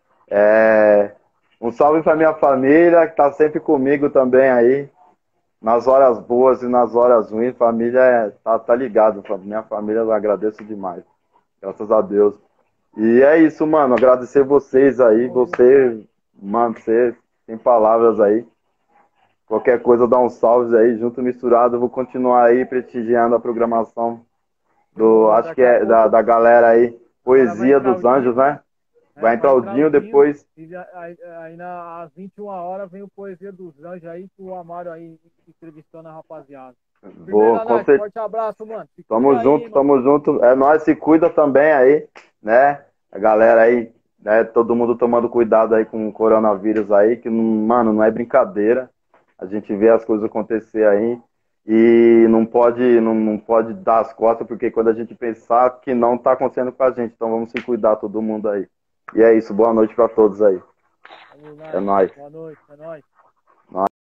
É, um salve pra minha família, que tá sempre comigo também aí, nas horas boas e nas horas ruins. Família é, tá, tá ligado, minha família eu agradeço demais, graças a Deus. E é isso, mano. Agradecer vocês aí. Falou, demais. Você, mano, você tem palavras aí. Qualquer coisa dá um salve aí, junto misturado. Eu vou continuar aí prestigiando a programação do, Demorou, acho que daqui a é da, pouco. da galera aí, Agora vai Poesia entrar dos o Anjos, Dinho. né? É, Vai vai entrar o entrar o Dinho Dinho. depois. E já- aí, aí na, às vinte e uma horas vem o Poesia dos Anjos aí, com o Amário aí entrevistando a rapaziada. Vou, Firmeza, com Nath. certeza. Forte abraço, mano. Se Tamo cuida aí, junto, hein, mano. tamo junto. É nóis, se cuida também aí, né? A galera aí, né? Todo mundo tomando cuidado aí com o coronavírus aí, que, não- mano, não é brincadeira. A gente vê as coisas acontecer aí e não pode, não, não pode dar as costas, porque quando a gente pensar que não tá acontecendo com a gente, então vamos se cuidar todo mundo aí. E é isso, boa noite pra todos aí. Vamos, É Nath. nóis. Boa noite. É nóis.